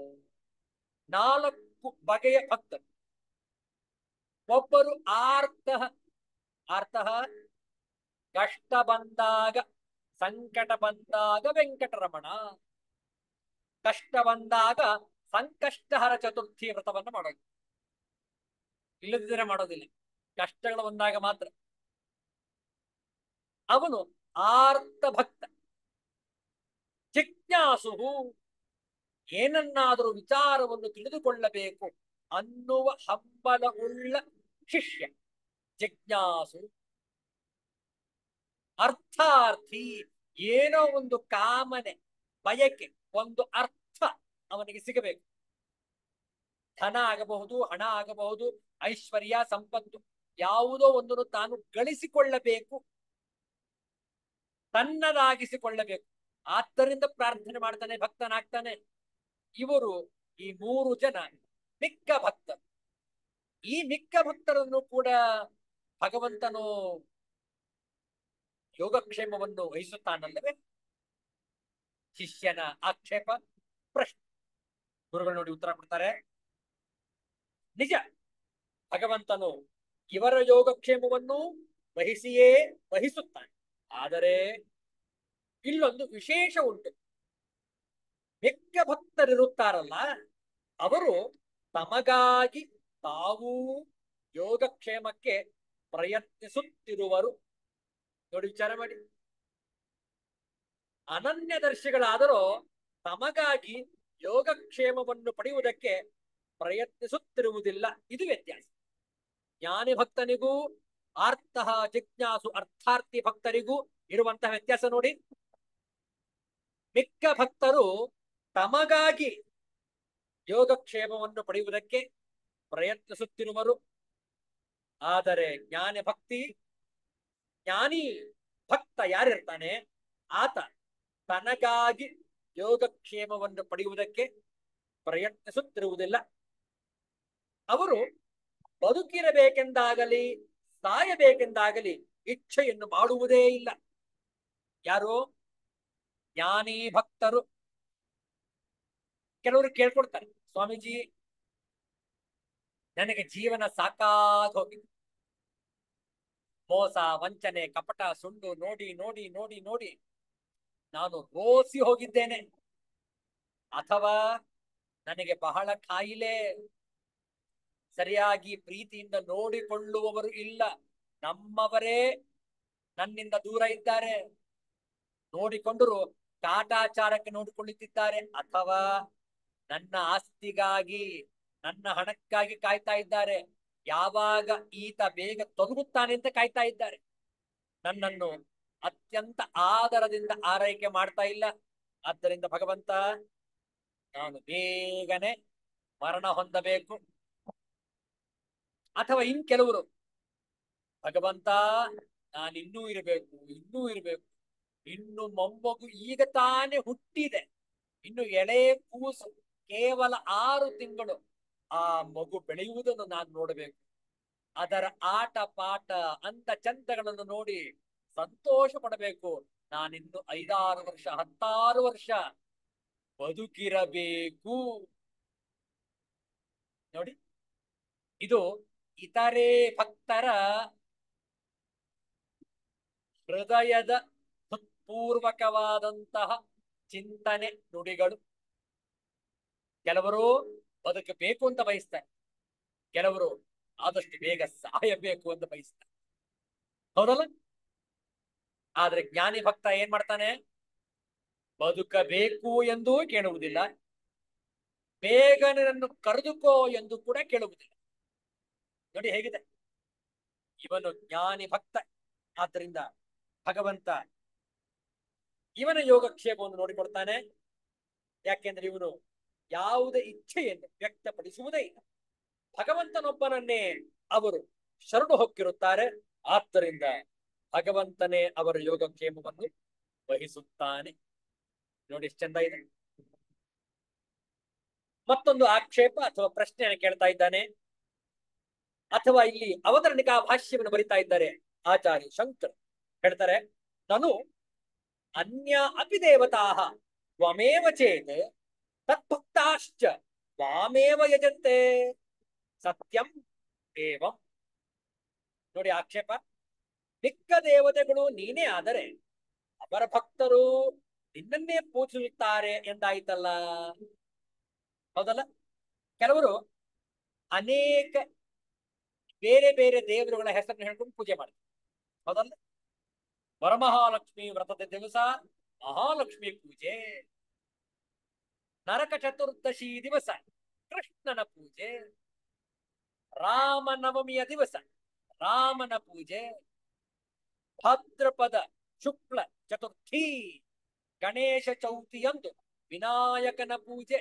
ನಾಲ್ಕು ಬಗೆಯ ಭಕ್ತರು. ಒಬ್ಬರು ಆರ್ತ. ಆರ್ತ ಕಷ್ಟ ಬಂದಾಗ, ಸಂಕಟ ಬಂದಾಗ ವೆಂಕಟರಮಣ. ಕಷ್ಟ ಬಂದಾಗ ಸಂಕಷ್ಟಹರ ಚತುರ್ಥಿ ವ್ರತವನ್ನು ಮಾಡೋದು, ಇಲ್ಲದಿದ್ದರೆ ಮಾಡೋದಿಲ್ಲ. ಕಷ್ಟಗಳು ಬಂದಾಗ ಮಾತ್ರ. ಅವನು ಆರ್ತ ಭಕ್ತ. ಜಿಜ್ಞಾಸು, ಏನನ್ನಾದರೂ ವಿಚಾರವನ್ನು ತಿಳಿದುಕೊಳ್ಳಬೇಕು ಅನ್ನುವ ಹಂಬಲ ಉಳ್ಳ ಶಿಷ್ಯ ಜಿಜ್ಞಾಸು. ಅರ್ಥಾರ್ಥಿ, ಏನೋ ಒಂದು ಕಾಮನೆ, ಬಯಕೆ, ಒಂದು ಅರ್ಥ ಅವನಿಗೆ ಸಿಗಬೇಕು. ಧನ ಆಗಬಹುದು, ಹಣ ಆಗಬಹುದು, ಐಶ್ವರ್ಯ, ಸಂಪತ್ತು, ಯಾವುದೋ ಒಂದನ್ನು ತಾನು ಗಳಿಸಿಕೊಳ್ಳಬೇಕು, ತನ್ನದಾಗಿಸಿಕೊಳ್ಳಬೇಕು. ಆದ್ದರಿಂದ ಪ್ರಾರ್ಥನೆ ಮಾಡ್ತಾನೆ, ಭಕ್ತನಾಗ್ತಾನೆ. ಇವರು ಈ ಮೂರು ಜನ ಮಿಕ್ಕ ಭಕ್ತರು. ಈ ಮಿಕ್ಕ ಭಕ್ತರನ್ನು ಕೂಡ ಭಗವಂತನು ಯೋಗಕ್ಷೇಮವನ್ನು ವಹಿಸುತ್ತಾನಲ್ಲವೇ? ಶಿಷ್ಯನ ಆಕ್ಷೇಪ, ಪ್ರಶ್ನೆ. ಗುರುಗಳು ನೋಡಿ ಉತ್ತರ ಕೊಡ್ತಾರೆ. ನಿಜ, ಭಗವಂತನು ಇವರ ಯೋಗಕ್ಷೇಮವನ್ನು ವಹಿಸಿಯೇ ವಹಿಸುತ್ತಾನೆ. ಆದರೆ ಇಲ್ಲೊಂದು ವಿಶೇಷ ಉಂಟು. ಮಿಕ್ಕ ಭಕ್ತರಿರುತ್ತಾರಲ್ಲ, ಅವರು ತಮಗಾಗಿ ತಾವೂ ಯೋಗಕ್ಷೇಮಕ್ಕೆ ಪ್ರಯತ್ನಿಸುತ್ತಿರುವರು. ನೋಡಿ, ವಿಚಾರ ಮಾಡಿ. ಅನನ್ಯದರ್ಶಿಗಳಾದರೂ ತಮಗಾಗಿ ಯೋಗಕ್ಷೇಮವನ್ನು ಪಡೆಯುವುದಕ್ಕೆ ಪ್ರಯತ್ನಿಸುತ್ತಿರುವುದಿಲ್ಲ. ಇದು ವ್ಯತ್ಯಾಸ. ಜ್ಞಾನಿ ಭಕ್ತನಿಗೂ ಆರ್ಥ ಜಿಜ್ಞಾಸು ಅರ್ಥಾರ್ಥಿ ಭಕ್ತರಿಗೂ ಇರುವಂತಹ ವ್ಯತ್ಯಾಸ ನೋಡಿ. ಮಿಕ್ಕ ಭಕ್ತರು ತಮಗಾಗಿ ಯೋಗಕ್ಷೇಮವನ್ನು ಪಡೆಯುವುದಕ್ಕೆ ಪ್ರಯತ್ನಿಸುತ್ತಿರುವರು. ಆದರೆ ಜ್ಞಾನ ಭಕ್ತಿ ಜ್ಞಾನಿ ಭಕ್ತ ಯಾರಿರ್ತಾನೆ ಆತ ತನಗಾಗಿ ಯೋಗಕ್ಷೇಮವನ್ನು ಪಡೆಯುವುದಕ್ಕೆ ಪ್ರಯತ್ನಿಸುತ್ತಿರುವುದಿಲ್ಲ. ಅವರು ಬದುಕಿರಬೇಕೆಂದಾಗಲಿ ಸಾಯಬೇಕೆಂದಾಗಲಿ ಇಚ್ಛೆಯನ್ನು ಮಾಡುವುದೇ ಇಲ್ಲ. ಯಾರು? ಜ್ಞಾನಿ ಭಕ್ತರು. ಕೆಲವರು ಕೇಳ್ಕೊಡ್ತಾರೆ, ಸ್ವಾಮೀಜಿ ನನಗೆ ಜೀವನ ಸಾಕಾಗಿ ಹೋಗಿದೆ, ಮೋಸ ವಂಚನೆ ಕಪಟ ಸುಳ್ಳು ನೋಡಿ ನೋಡಿ ನೋಡಿ ನೋಡಿ ನಾನು ರೋಸಿ ಹೋಗಿದ್ದೇನೆ, ಅಥವಾ ನನಗೆ ಬಹಳ ಕಾಯಿಲೆ, ಸರಿಯಾಗಿ ಪ್ರೀತಿಯಿಂದ ನೋಡಿಕೊಳ್ಳುವವರು ಇಲ್ಲ, ನಮ್ಮವರೇ ನನ್ನಿಂದ ದೂರ ಇದ್ದಾರೆ, ನೋಡಿಕೊಂಡರು ಕಾಟಾಚಾರಕ್ಕೆ ನೋಡಿಕೊಳ್ಳುತ್ತಿದ್ದಾರೆ, ಅಥವಾ ನನ್ನ ಆಸ್ತಿಗಾಗಿ ನನ್ನ ಹಣಕ್ಕಾಗಿ ಕಾಯ್ತಾ ಇದ್ದಾರೆ, ಯಾವಾಗ ಈತ ಬೇಗ ತೊಲಗುತ್ತಾನೆ ಅಂತ ಕಾಯ್ತಾ ಇದ್ದಾರೆ, ನನ್ನನ್ನು ಅತ್ಯಂತ ಆದರದಿಂದ ಆರೈಕೆ ಮಾಡ್ತಾ ಇಲ್ಲ. ಆದ್ದರಿಂದ ಭಗವಂತ ನಾನು ಬೇಗನೆ ಮರಣ ಹೊಂದಬೇಕು. ಅಥವಾ ಇನ್ ಕೆಲವರು, ಭಗವಂತ ನಾನು ಇನ್ನೂ ಇರಬೇಕು ಇನ್ನೂ ಇರಬೇಕು, ಇನ್ನು ಮೊಮ್ಮಗು ಈಗ ತಾನೇ ಹುಟ್ಟಿದೆ, ಇನ್ನು ಎಳೆ ಕೂಸು, ಕೇವಲ ಆರು ತಿಂಗಳು, ಆ ಮಗು ಬೆಳೆಯುವುದನ್ನು ನಾನು ನೋಡಬೇಕು, ಅದರ ಆಟ ಪಾಠ ಅಂತ ಚಂದಗಳನ್ನು ನೋಡಿ ಸಂತೋಷ ಪಡಬೇಕು, ನಾನಿನ್ನು ಐದಾರು ವರ್ಷ ಹತ್ತಾರು ವರ್ಷ ಬದುಕಿರಬೇಕು. ನೋಡಿ, ಇದು ಇತರೆ ಭಕ್ತರ ಹೃದಯದ ಹೃತ್ಪೂರ್ವಕವಾದಂತಹ ಚಿಂತನೆ ನುಡಿಗಳು. ಕೆಲವರು ಬದುಕಬೇಕು ಅಂತ ಬಯಸ್ತಾರೆ, ಕೆಲವರು ಆದಷ್ಟು ಬೇಗ ಸಾಯಬೇಕು ಅಂತ ಬಯಸ್ತಾರೆ, ಹೌದಲ್ಲ? ಆದ್ರೆ ಜ್ಞಾನಿ ಭಕ್ತ ಏನ್ ಮಾಡ್ತಾನೆ? ಬದುಕಬೇಕು ಎಂದೂ ಕೇಳುವುದಿಲ್ಲ, ಬೇಗನೆ ನನ್ನ ಕರೆದುಕೋ ಎಂದು ಕೂಡ ಕೇಳುವುದಿಲ್ಲ. ನೋಡಿ ಹೇಗಿದೆ, ಇವನು ಜ್ಞಾನಿ ಭಕ್ತ. ಆದ್ದರಿಂದ ಭಗವಂತ ಇವನ ಯೋಗಕ್ಷೇಮವನ್ನು ನೋಡಿಕೊಡ್ತಾನೆ. ಯಾಕೆಂದ್ರೆ ಇವನು ಯಾವುದೇ ಇಚ್ಛೆಯನ್ನು ವ್ಯಕ್ತಪಡಿಸುವುದೇ ಇಲ್ಲ, ಭಗವಂತನೊಬ್ಬನನ್ನೇ ಅವರು ಶರಣು ಹೊಕ್ಕಿರುತ್ತಾರೆ. ಆದ್ದರಿಂದ ಭಗವಂತನೇ ಅವರ ಯೋಗಕ್ಷೇಮವನ್ನು ವಹಿಸುತ್ತಾನೆ. ನೋಡಿ ಎಷ್ಟು ಚಂದ ಇದೆ. ಮತ್ತೊಂದು ಆಕ್ಷೇಪ ಅಥವಾ ಪ್ರಶ್ನೆಯನ್ನು ಕೇಳ್ತಾ ಇದ್ದಾನೆ, ಅಥವಾ ಇಲ್ಲಿ ಅವತರಣಿಕಾ ಭಾಷ್ಯವನ್ನು ಬರಿತಾ ಇದ್ದಾರೆ ಆಚಾರ್ಯ ಶಂಕರ್. ಹೇಳ್ತಾರೆ, ನಾನು ಅನ್ಯ ಅಪಿ ದೇವತಾ ತ್ವಮೇವ ಚೇತ್ ತತ್ಭಕ್ತಾಶ್ಚ ತ್ವಾಮೇವ ಯಜಂತೆ ಸತ್ಯಂ ಏವಂ. ನೋಡಿ ಆಕ್ಷೇಪ, ಮಿಕ್ಕ ದೇವತೆಗಳು ನೀನೇ ಆದರೆ ಅವರ ಭಕ್ತರು ನಿನ್ನನ್ನೇ ಪೂಜಿಸುತ್ತಾರೆ ಎಂದಾಯ್ತಲ್ಲ, ಹೌದಲ್ಲ? ಕೆಲವರು ಅನೇಕ ಬೇರೆ ಬೇರೆ ದೇವರುಗಳ ಹೆಸರನ್ನು ಹೇಳ್ಕೊಂಡು ಪೂಜೆ ಮಾಡ್ತಾರೆ, ಹೌದಲ್ಲ? ವರಮಹಾಲಕ್ಷ್ಮಿ ವ್ರತದ ದಿವಸ ಮಹಾಲಕ್ಷ್ಮಿ ಪೂಜೆ, ನರಕ ಚತುರ್ದಶಿ ದಿವಸ ಕೃಷ್ಣನ ಪೂಜೆ, ರಾಮನವಮಿಯ ದಿವಸ ರಾಮನ ಪೂಜೆ, ಭಾದ್ರಪದ ಶುಕ್ಲ ಚತುರ್ಥಿ ಗಣೇಶ ಚೌತಿಯಂದು ವಿನಾಯಕನ ಪೂಜೆ,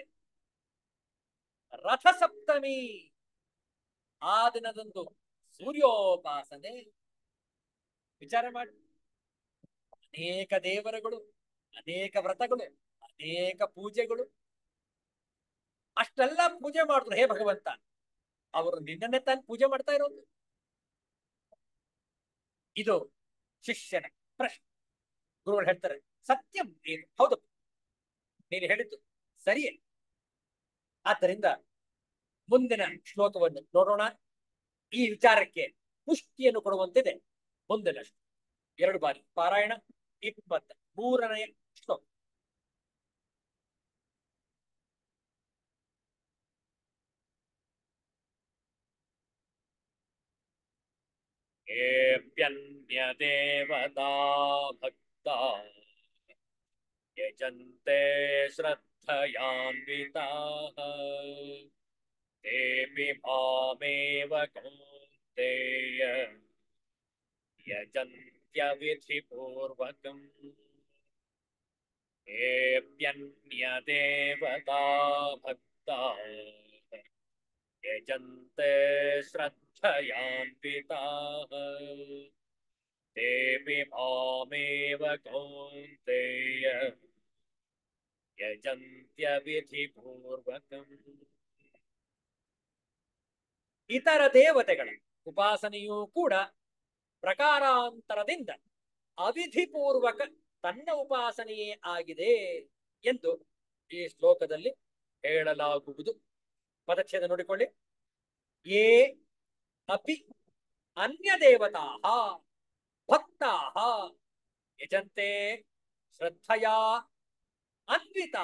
ರಥ ಸಪ್ತಮಿ ಆ ದಿನದಂದು ಸೂರ್ಯೋಪಾಸನೆ. ವಿಚಾರ ಮಾಡಿ, ಅನೇಕ ದೇವರುಗಳು, ಅನೇಕ ವ್ರತಗಳು, ಅನೇಕ ಪೂಜೆಗಳು, ಅಷ್ಟೆಲ್ಲ ಪೂಜೆ ಮಾಡಿದ್ರು ಹೇ ಭಗವಂತ, ಅವರು ನಿನ್ನನ್ನೇ ತಾನು ಪೂಜೆ ಮಾಡ್ತಾ ಇರೋದು. ಇದು ಶಿಷ್ಯನ ಪ್ರಶ್ನೆ. ಗುರುಗಳು ಹೇಳ್ತಾರೆ, ಸತ್ಯಂ ಏನು, ಹೌದು ನೀನು ಹೇಳಿದ್ದು ಸರಿಯೇ. ಆದ್ದರಿಂದ ಮುಂದಿನ ಶ್ಲೋಕವನ್ನು ನೋಡೋಣ. ಈ ವಿಚಾರಕ್ಕೆ ಪುಷ್ಟಿಯನ್ನು ಕೊಡುವಂತಿದೆ ಮುಂದಿನ ಎರಡು ಬಾರಿ ಪಾರಾಯಣ. ಇಪ್ಪತ್ತ ಮೂರನೆಯ ಶ್ಲೋಕ. ಏಪ್ಯನ್ಯ ದೇವತಾ ಭಕ್ತಾ ಯಜಂತೆ ಶ್ರದ್ಧಯಾನ್ವಿತಾಃ ತೇಪಿ ಮಾಮೇವ ಕೌಂತೆಯ ಯಜಂತ್ಯ ವಿಧಿಪೂರ್ವಕಂ. ಏಪ್ಯನ್ಯ ದೇವತಾ ಭಕ್ತಾ ಯಜಂತೆ ಶ್ರದ್ಧಯಾನ್ವಿತಾಃ श्रद्धयान्विताः तेऽपि मामेव कौन्तेय ಯಜಂತ್ಯವಿಧಿಪೂರ್ವಕಂ. ಇತರ ದೇವತೆಗಳ ಉಪಾಸನೆಯೂ ಕೂಡ ಪ್ರಕಾರಾಂತರದಿಂದ ಅವಿಧಿಪೂರ್ವಕ ತನ್ನ ಉಪಾಸನೆಯೇ ಆಗಿದೆ ಎಂದು ಈ ಶ್ಲೋಕದಲ್ಲಿ ಹೇಳಲಾಗುವುದು. ಪದಚ್ಛೇದ ನೋಡಿಕೊಳ್ಳಿ. ಯೇ ಅಪಿ ಅನ್ಯ ದೇವತಾ ಭಕ್ತಾ ಯಜಂತೆ ಶ್ರದ್ಧಯಾ ಅನ್ವಿತಾ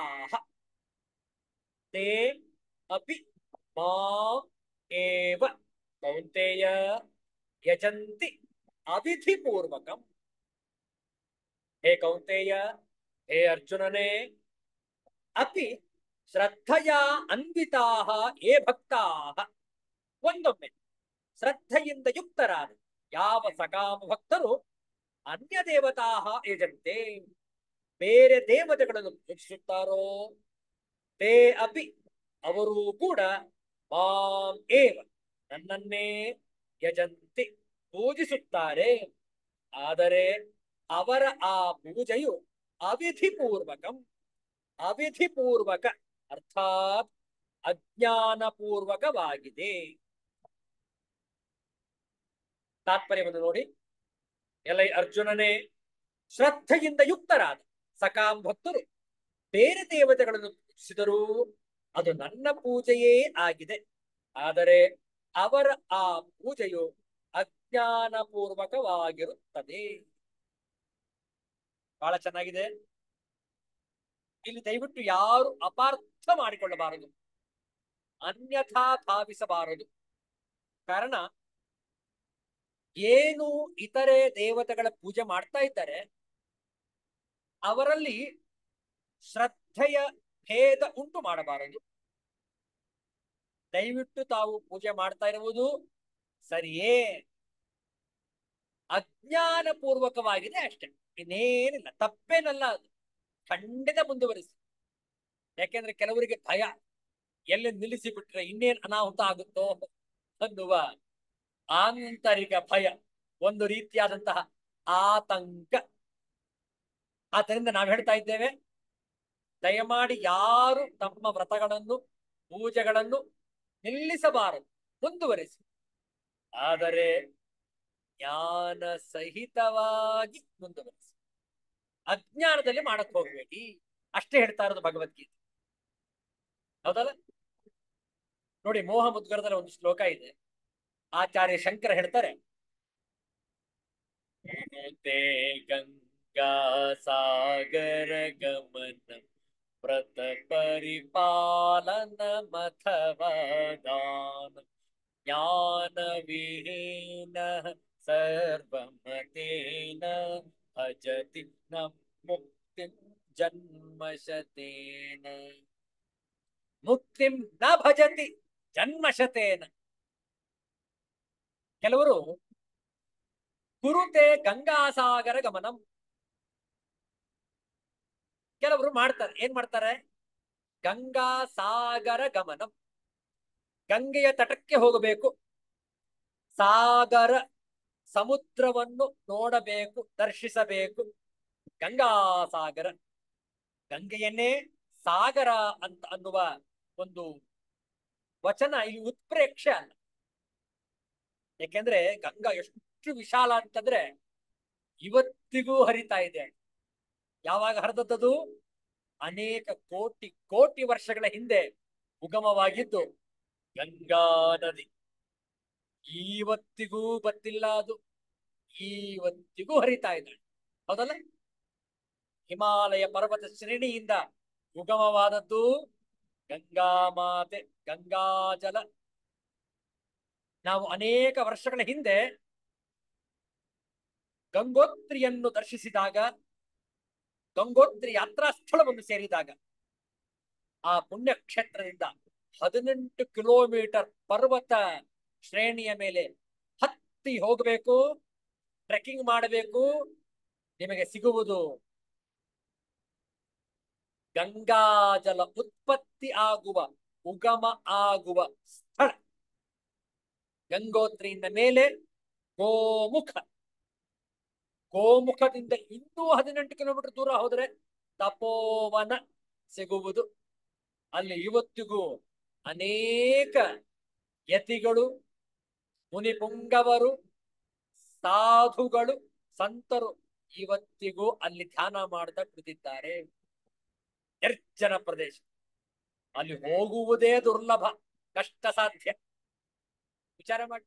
ತೇ ಅಪಿ ಮಾಂ ಏವ ಕೌಂತೆಯ ಯಜಂತಿ ಅವಿಧಿಪೂರ್ವಕಂ. ಹೇ ಕೌಂತೆಯ, ಹೇ ಅರ್ಜುನನೇ, ಅಪಿ ಶ್ರದ್ಧೆಯ ಅನ್ವಿತಾಹ ಯೇ ಭಕ್ತಾಹ, ಒಂದೊಮ್ಮೆ ಶ್ರದ್ಧೆಯಿಂದ ಯುಕ್ತರಾದ ಯಾವ ಸಕಾಮ ಭಕ್ತರು ಅನ್ಯ ದೇವತಾಹ ಯಜಂತೆ, ಬೇರೆ ದೇವತೆಗಳನ್ನು ಪೂಜಿಸುತ್ತಾರೋ, ತೇ ಅಪಿ ಅವರೂ ಕೂಡ ಮಾಂ ಏವ ನನ್ನನ್ನೇ ಯಜಂತಿ ಪೂಜಿಸುತ್ತಾರೆ. ಆದರೆ ಅವರ ಆ ಪೂಜೆಯು ಅವಿಧಿಪೂರ್ವಕಂ, ಅವಿಧಿಪೂರ್ವಕ ಅರ್ಥಾತ್ ಅಜ್ಞಾನಪೂರ್ವಕವಾಗಿದೆ. ತಾತ್ಪರ್ಯವನ್ನು ನೋಡಿ. ಎಲೈ ಅರ್ಜುನನೇ, ಶ್ರದ್ಧೆಯಿಂದ ಯುಕ್ತರಾದ ಸಕಾಂ ಭಕ್ತರು ಬೇರೆ ದೇವತೆಗಳನ್ನು ಪೂಜಿಸಿದರೂ ಅದು ನನ್ನ ಪೂಜೆಯೇ ಆಗಿದೆ. ಆದರೆ ಅವರ ಆ ಪೂಜೆಯು ಅಜ್ಞಾನಪೂರ್ವಕವಾಗಿರುತ್ತದೆ. ಬಹಳ ಚೆನ್ನಾಗಿದೆ. ಇಲ್ಲಿ ದಯವಿಟ್ಟು ಯಾರು ಅಪಾರ್ಥ ಮಾಡಿಕೊಳ್ಳಬಾರದು, ಅನ್ಯಥಾ ಭಾವಿಸಬಾರದು. ಕಾರಣ ಏನು ಇತರೆ ದೇವತೆಗಳ ಪೂಜೆ ಮಾಡ್ತಾ ಇದ್ದಾರೆ ಅವರಲ್ಲಿ ಶ್ರದ್ಧೆಯ ಭೇದ ಉಂಟು ಮಾಡಬಾರದು. ದಯವಿಟ್ಟು ತಾವು ಪೂಜೆ ಮಾಡ್ತಾ ಇರುವುದು ಸರಿಯೇ, ಅಜ್ಞಾನ ಪೂರ್ವಕವಾಗಿದೆ ಅಷ್ಟೇ, ಇನ್ನೇನಿಲ್ಲ, ತಪ್ಪೇನಲ್ಲ. ಅದು ಖಂಡಿತ ಮುಂದುವರಿಸಿ. ಯಾಕೆಂದ್ರೆ ಕೆಲವರಿಗೆ ಭಯ, ಎಲ್ಲಿ ನಿಲ್ಲಿಸಿ ಬಿಟ್ರೆ ಇನ್ನೇನು ಅನಾಹುತ ಆಗುತ್ತೋ ಅನ್ನುವ ಆಂತರಿಕ ಭಯ, ಒಂದು ರೀತಿಯಾದಂತಹ ಆತಂಕ. ಆದ್ದರಿಂದ ನಾವು ಹೇಳ್ತಾ ಇದ್ದೇವೆ, ದಯಮಾಡಿ ಯಾರು ತಮ್ಮ ವ್ರತಗಳನ್ನು ಪೂಜೆಗಳನ್ನು ನಿಲ್ಲಿಸಬಾರದು, ಮುಂದುವರಿಸಿ. ಆದರೆ ಜ್ಞಾನ ಸಹಿತವಾಗಿ ಮುಂದುವರಿಸಿ, ಅಜ್ಞಾನದಲ್ಲಿ ಮಾಡಕ್ ಹೋಗ್ಬೇಡಿ. ಅಷ್ಟೇ ಹೇಳ್ತಾ ಇರೋದು ಭಗವದ್ಗೀತೆ, ಹೌದಲ್ಲ? ನೋಡಿ, ಮೋಹ ಮುದ್ಗರದಲ್ಲಿ ಒಂದು ಶ್ಲೋಕ ಇದೆ. ಆಚಾರ್ಯ ಶಂಕರ ಹೇಳ್ತಾರೆ, ತೇ ಗಂಗಾ ಸಾಗರ ಗಮನ ವ್ರತ ಪರಿಪಾಲನ ಮಥವಾದಾನ ಜ್ಞಾನ ವಿಹೀನ ಸರ್ವಮತೇನ ಭಜತಿ ನ ಮುಕ್ತಿಂ ಜನ್ಮಶತೇನ. ಮುಕ್ತಿಂ ನ ಭಜತಿ ಜನ್ಮಶತೇನ. ಕೆಲವರು ಕುರುತೆ ಗಂಗಾಸಾಗರ ಗಮನಂ, ಕೆಲವರು ಮಾಡ್ತಾರೆ. ಏನ್ ಮಾಡ್ತಾರೆ? ಗಂಗಾ ಸಾಗರ ಗಮನಂ, ಗಂಗೆಯ ತಟಕ್ಕೆ ಹೋಗಬೇಕು, ಸಾಗರ ಸಮುದ್ರವನ್ನು ನೋಡಬೇಕು, ದರ್ಶಿಸಬೇಕು. ಗಂಗಾ ಸಾಗರ, ಗಂಗೆಯನ್ನೇ ಸಾಗರ ಅಂತ ಅನ್ನುವ ಒಂದು ವಚನ ಇಲ್ಲಿ ಉತ್ಪ್ರೇಕ್ಷೆ ಅಲ್ಲ. ಯಾಕೆಂದ್ರೆ ಗಂಗಾ ಎಷ್ಟು ವಿಶಾಲ ಅಂತಂದ್ರೆ ಇವತ್ತಿಗೂ ಹರಿತಾ ಇದೆ. ಯಾವಾಗ ಹರಿದದ್ದು? ಅನೇಕ ಕೋಟಿ ಕೋಟಿ ವರ್ಷಗಳ ಹಿಂದೆ ಉಗಮವಾಗಿದ್ದು ಗಂಗಾ ನದಿ. ಇವತ್ತಿಗೂ ಗೊತ್ತಿಲ್ಲ ಅದು, ಇವತ್ತಿಗೂ ಹರಿತಾ ಇದ್ದಾಳೆ, ಹೌದಲ್ಲ? ಹಿಮಾಲಯ ಪರ್ವತ ಶ್ರೇಣಿಯಿಂದ ಉಗಮವಾದದ್ದು ಗಂಗಾ ಮಾತೆ, ಗಂಗಾಜಲ. ನಾವು ಅನೇಕ ವರ್ಷಗಳ ಹಿಂದೆ ಗಂಗೋತ್ರಿಯನ್ನು ದರ್ಶಿಸಿದಾಗ, ಗಂಗೋತ್ರಿ ಯಾತ್ರಾ ಸ್ಥಳವನ್ನು ಸೇರಿದಾಗ, ಆ ಪುಣ್ಯ ಕ್ಷೇತ್ರದಿಂದ ಹದಿನೆಂಟು ಕಿಲೋಮೀಟರ್ ಪರ್ವತ ಶ್ರೇಣಿಯ ಮೇಲೆ ಹತ್ತಿ ಹೋಗಬೇಕು, ಟ್ರೆಕ್ಕಿಂಗ್ ಮಾಡಬೇಕು. ನಿಮಗೆ ಸಿಗುವುದು ಗಂಗಾಜಲ ಉತ್ಪತ್ತಿ ಆಗುವ, ಉಗಮ ಆಗುವ ಸ್ಥಳ. ಗಂಗೋತ್ರಿಯಿಂದ ಮೇಲೆ ಗೋಮುಖ, ಗೋಮುಖದಿಂದ ಇನ್ನೂ ಹದಿನೆಂಟು ಕಿಲೋಮೀಟರ್ ದೂರ ಹೋದ್ರೆ ತಪೋವನ ಸಿಗುವುದು. ಅಲ್ಲಿ ಇವತ್ತಿಗೂ ಅನೇಕ ಯತಿಗಳು, ಮುನಿಪುಂಗವರು, ಸಾಧುಗಳು, ಸಂತರು ಇವತ್ತಿಗೂ ಅಲ್ಲಿ ಧ್ಯಾನ ಮಾಡ್ತಾ ಕುಳಿತಿದ್ದಾರೆ. ನಿರ್ಜನ ಪ್ರದೇಶ, ಅಲ್ಲಿ ಹೋಗುವುದೇ ದುರ್ಲಭ, ಕಷ್ಟ ಸಾಧ್ಯ. ವಿಚಾರ ಮಾಡಿ.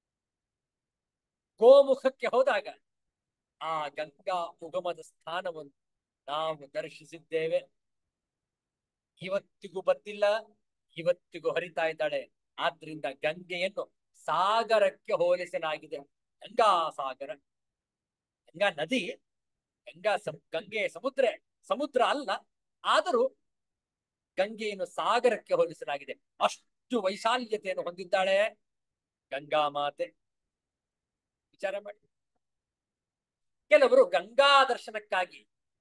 ಗೋಮುಖಕ್ಕೆ ಹೋದಾಗ ಆ ಗಂಗಾ ಉಗಮದ ಸ್ಥಾನವನ್ನು ನಾವು ದರ್ಶಿಸಿದ್ದೇವೆ. ಇವತ್ತಿಗೂ ಬಂದಿಲ್ಲ, ಇವತ್ತಿಗೂ ಹರಿತಾ ಇದ್ದಾಳೆ. ಆದ್ರಿಂದ ಗಂಗೆಯನ್ನು ಸಾಗರಕ್ಕೆ ಹೋಲಿಸಲಾಗಿದೆ. ಗಂಗಾ ಸಾಗರ, ಗಂಗಾ ನದಿ, ಗಂಗಾ ಸಮ ಗಂಗೆ ಸಮುದ್ರ ಸಮುದ್ರ ಅಲ್ಲ, ಆದರೂ ಗಂಗೆಯನ್ನು ಸಾಗರಕ್ಕೆ ಹೋಲಿಸಲಾಗಿದೆ. ಅಷ್ಟು ವೈಶಾಲ್ಯತೆಯನ್ನು ಹೊಂದಿದ್ದಾಳೆ ಗಂಗಾ ಮಾತೆ. ವಿಚಾರ ಮಾಡಿ. ಕೆಲವರು ಗಂಗಾ ದರ್ಶನಕ್ಕಾಗಿ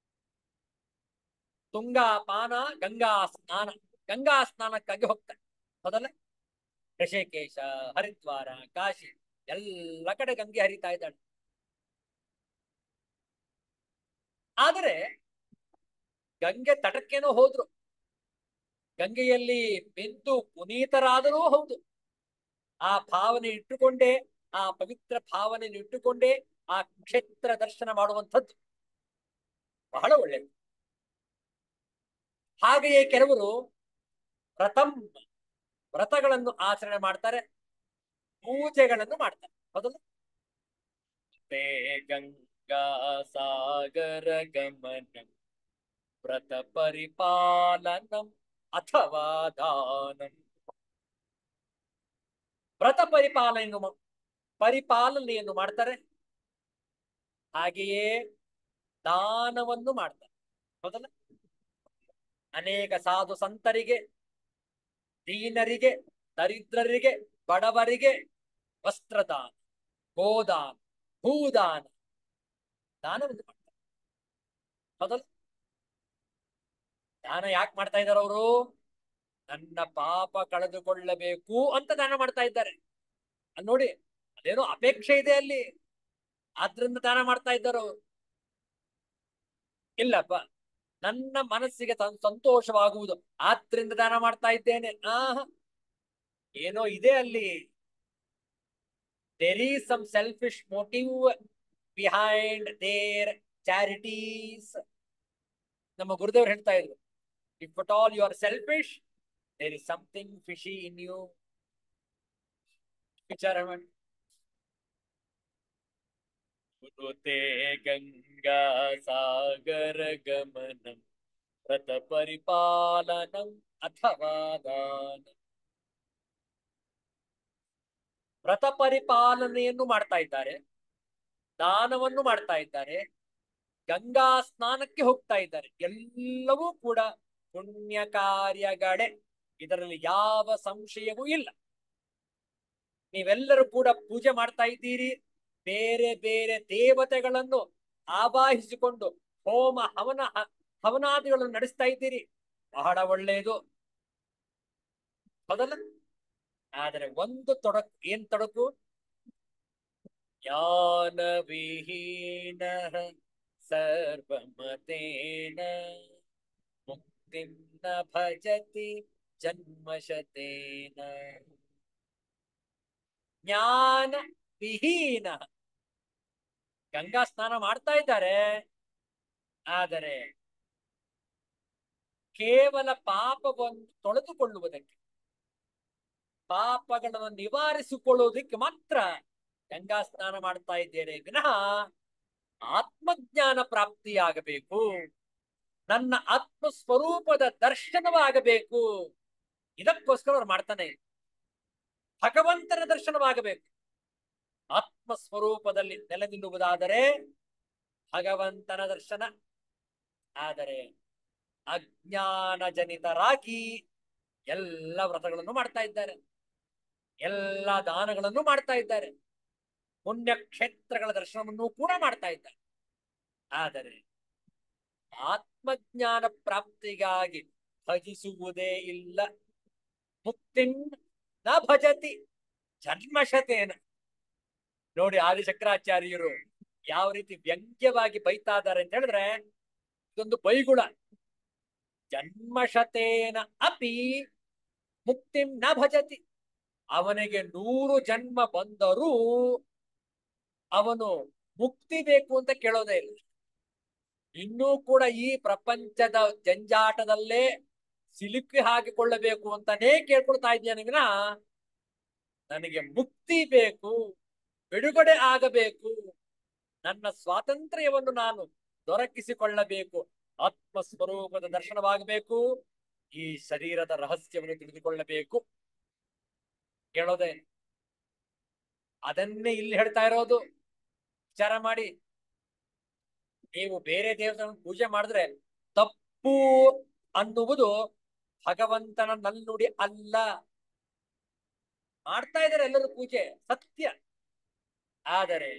ತುಂಗಾ ಪಾನ, ಗಂಗಾ ಸ್ನಾನ, ಗಂಗಾ ಸ್ನಾನಕ್ಕಾಗಿ ಹೋಗ್ತಾರೆ. ಹೌದಲ್ಲ? ಋಷಿಕೇಶ, ಹರಿದ್ವಾರ, ಕಾಶಿ ಎಲ್ಲ ಕಡೆ ಗಂಗೆ ಹರಿತಾ ಇದ್ದಾಳೆ. ಆದರೆ ಗಂಗೆ ತಟಕ್ಕೇನೋ ಹೋದ್ರು, ಗಂಗೆಯಲ್ಲಿ ಬಿದ್ದು ಪುನೀತರಾದರೂ ಹೌದು. ಆ ಭಾವನೆ ಇಟ್ಟುಕೊಂಡೇ, ಆ ಪವಿತ್ರ ಭಾವನೆ ಇಟ್ಟುಕೊಂಡೇ ಆ ಕ್ಷೇತ್ರ ದರ್ಶನ ಮಾಡುವಂಥದ್ದು ಬಹಳ ಒಳ್ಳೆಯದು. ಹಾಗೆಯೇ ಕೆಲವರು ವ್ರತಂ ವ್ರತಗಳನ್ನು ಆಚರಣೆ ಮಾಡ್ತಾರೆ, ಪೂಜೆಗಳನ್ನು ಮಾಡ್ತಾರೆ. ಹೌದಲ್ಲ? ಗಂಗಾ ಸಾಗರ ಗಮನಂ ವ್ರತ ಪರಿಪಾಲನಂ ಅಥವಾ ದಾನಂ. ವ್ರತ ಪರಿಪಾಲನೆಯನ್ನು ಪರಿಪಾಲನೆಯನ್ನು ಮಾಡ್ತಾರೆ, ಹಾಗೆಯೇ ದಾನವನ್ನು ಮಾಡ್ತಾರೆ. ಹೌದಲ್ಲ? ಅನೇಕ ಸಾಧು ಸಂತರಿಗೆ, ದೀನರಿಗೆ, ದರಿದ್ರರಿಗೆ, ಬಡವರಿಗೆ ವಸ್ತ್ರದಾನ, ಗೋದಾನ, ಭೂದಾನ, ದಾನವನ್ನು ಮಾಡ್ತಾರೆ. ಹೌದಲ್ಲ? ದಾನ ಯಾಕೆ ಮಾಡ್ತಾ ಇದ್ದಾರೆ ಅವರು? ನನ್ನ ಪಾಪ ಕಳೆದುಕೊಳ್ಳಬೇಕು ಅಂತ ದಾನ ಮಾಡ್ತಾ ಇದ್ದಾರೆ. ಅಲ್ಲಿ ನೋಡಿ, ಅದೇನೋ ಅಪೇಕ್ಷೆ ಇದೆ ಅಲ್ಲಿ, ಆದ್ರಿಂದ ದಾನ ಮಾಡ್ತಾ ಇದ್ದಾರೆ ಅವರು. ಇಲ್ಲಪ್ಪ, ನನ್ನ ಮನಸ್ಸಿಗೆ ಸಂತೋಷವಾಗುವುದು ಆದ್ರಿಂದ ದಾನ ಮಾಡ್ತಾ ಇದ್ದೇನೆ. ಆಹ, ಏನೋ ಇದೆ ಅಲ್ಲಿ. There is some selfish motive behind their charities. ನಮ್ಮ ಗುರುದೇವರು ಹೇಳ್ತಾ ಇದ್ರು, if at all you are selfish, there is something fishy in you. ವಿಚಾರ ಮಾಡಿ. ಗುರುತೆ ಗಂಗಾ ಸಾಗರ ಗಮನಂ ವ್ರತ ಪರಿಪಾಲನಂ ಅಥವಾ ದಾನ. ವ್ರತ ಪರಿಪಾಲನೆಯನ್ನು ಮಾಡ್ತಾ ಇದ್ದಾರೆ, ದಾನವನ್ನು ಮಾಡ್ತಾ ಇದ್ದಾರೆ, ಗಂಗಾ ಸ್ನಾನಕ್ಕೆ ಹೋಗ್ತಾ ಇದ್ದಾರೆ. ಎಲ್ಲವೂ ಕೂಡ ಪುಣ್ಯ ಕಾರ್ಯಗಳೇ, ಇದರಲ್ಲಿ ಯಾವ ಸಂಶಯವೂ ಇಲ್ಲ. ನೀವೆಲ್ಲರೂ ಕೂಡ ಪೂಜೆ ಮಾಡ್ತಾ ಇದ್ದೀರಿ, ಬೇರೆ ಬೇರೆ ದೇವತೆಗಳನ್ನು ಆವಾಹಿಸಿಕೊಂಡು ಹೋಮ ಹವನ ಹವನಾದಿಗಳನ್ನು ನಡೆಸ್ತಾ ಇದ್ದೀರಿ, ಬಹಳ ಒಳ್ಳೆಯದು. ಹೌದಲ್ಲ? ಆದರೆ ಒಂದು ತೊಡಕು. ಏನ್ ತೊಡಕು? ಜ್ಞಾನ ವಿಹೀನ ಸರ್ವಮತೇನ ಮುಕ್ತಿಂ ನ ಭಜತಿ ಜನ್ಮಶತೇನ. ಜ್ಞಾನ ವಿಹೀನ. ಗಂಗಾ ಸ್ನಾನ ಮಾಡ್ತಾ ಇದ್ದಾರೆ, ಆದರೆ ಕೇವಲ ಪಾಪವನ್ನು ತೊಳೆದುಕೊಳ್ಳುವುದಕ್ಕೆ, ಪಾಪಗಳನ್ನು ನಿವಾರಿಸಿಕೊಳ್ಳುವುದಕ್ಕೆ ಮಾತ್ರ ಗಂಗಾ ಸ್ನಾನ ಮಾಡ್ತಾ ಇದ್ದೇನೆ ವಿನಃ ಆತ್ಮಜ್ಞಾನ ಪ್ರಾಪ್ತಿಯಾಗಬೇಕು, ನನ್ನ ಆತ್ಮ ಸ್ವರೂಪದ ದರ್ಶನವಾಗಬೇಕು, ಇದಕ್ಕೋಸ್ಕರ ಅವ್ರು ಮಾಡ್ತಾನೆ. ಭಗವಂತನ ದರ್ಶನವಾಗಬೇಕು. ಆತ್ಮ ಸ್ವರೂಪದಲ್ಲಿ ನೆಲೆ ನಿಲ್ಲುವುದಾದರೆ ಭಗವಂತನ ದರ್ಶನ. ಆದರೆ ಅಜ್ಞಾನ ಜನಿತರಾಗಿ ಎಲ್ಲ ವ್ರತಗಳನ್ನು ಮಾಡ್ತಾ ಇದ್ದಾರೆ, ಎಲ್ಲ ದಾನಗಳನ್ನು ಮಾಡ್ತಾ ಇದ್ದಾರೆ, ಪುಣ್ಯಕ್ಷೇತ್ರಗಳ ದರ್ಶನವನ್ನು ಕೂಡ ಮಾಡ್ತಾ ಇದ್ದಾರೆ. ಆದರೆ ಆತ್ಮಜ್ಞಾನ ಪ್ರಾಪ್ತಿಗಾಗಿ ಭಜಿಸುವುದೇ ಇಲ್ಲ. ಮುಕ್ತಿಂ ನ ಭಜತಿ ಜನ್ಮಶತೇನ. ನೋಡಿ ಆದಿಶಂಕರಾಚಾರ್ಯರು ಯಾವ ರೀತಿ ವ್ಯಂಗ್ಯವಾಗಿ ಬೈತಾ ಇದ್ದಾರೆ ಅಂತ ಹೇಳಿದ್ರೆ ಇದೊಂದು ಬೈಗುಳ. ಜನ್ಮಶತೇನ ಅಪಿ ಮುಕ್ತಿಂ ನ ಭಜತಿ. ಅವನಿಗೆ ನೂರು ಜನ್ಮ ಬಂದರೂ ಅವನು ಮುಕ್ತಿ ಬೇಕು ಅಂತ ಕೇಳೋದೇ ಇಲ್ಲ. ಇನ್ನೂ ಕೂಡ ಈ ಪ್ರಪಂಚದ ಜಂಜಾಟದಲ್ಲೇ ಸಿಲುಕಿ ಹಾಕಿಕೊಳ್ಳಬೇಕು ಅಂತಾನೇ ಕೇಳ್ಕೊಳ್ತಾ ಇದ್ದಾನೆ ವಿನ ನನಗೆ ಮುಕ್ತಿ ಬೇಕು, ಬಿಡುಗಡೆ ಆಗಬೇಕು, ನನ್ನ ಸ್ವಾತಂತ್ರ್ಯವನ್ನು ನಾನು ದೊರಕಿಸಿಕೊಳ್ಳಬೇಕು, ಆತ್ಮಸ್ವರೂಪದ ದರ್ಶನವಾಗಬೇಕು, ಈ ಶರೀರದ ರಹಸ್ಯವನ್ನು ತಿಳಿದುಕೊಳ್ಳಬೇಕು ಕೇಳೋದೇ. ಅದನ್ನೇ ಇಲ್ಲಿ ಹೇಳ್ತಾ ಇರೋದು. ವಿಚಾರ ಮಾಡಿ, ನೀವು ಬೇರೆ ದೇವತೆಗಳನ್ನು ಪೂಜೆ ಮಾಡಿದ್ರೆ ತಪ್ಪು ಅನ್ನುವುದು ಭಗವಂತನ ನಲ್ನುಡಿ ಅಲ್ಲ. ಮಾಡ್ತಾ ಇದ್ದಾರೆ ಎಲ್ಲರೂ ಪೂಜೆ, ಸತ್ಯ. ಆದರೆ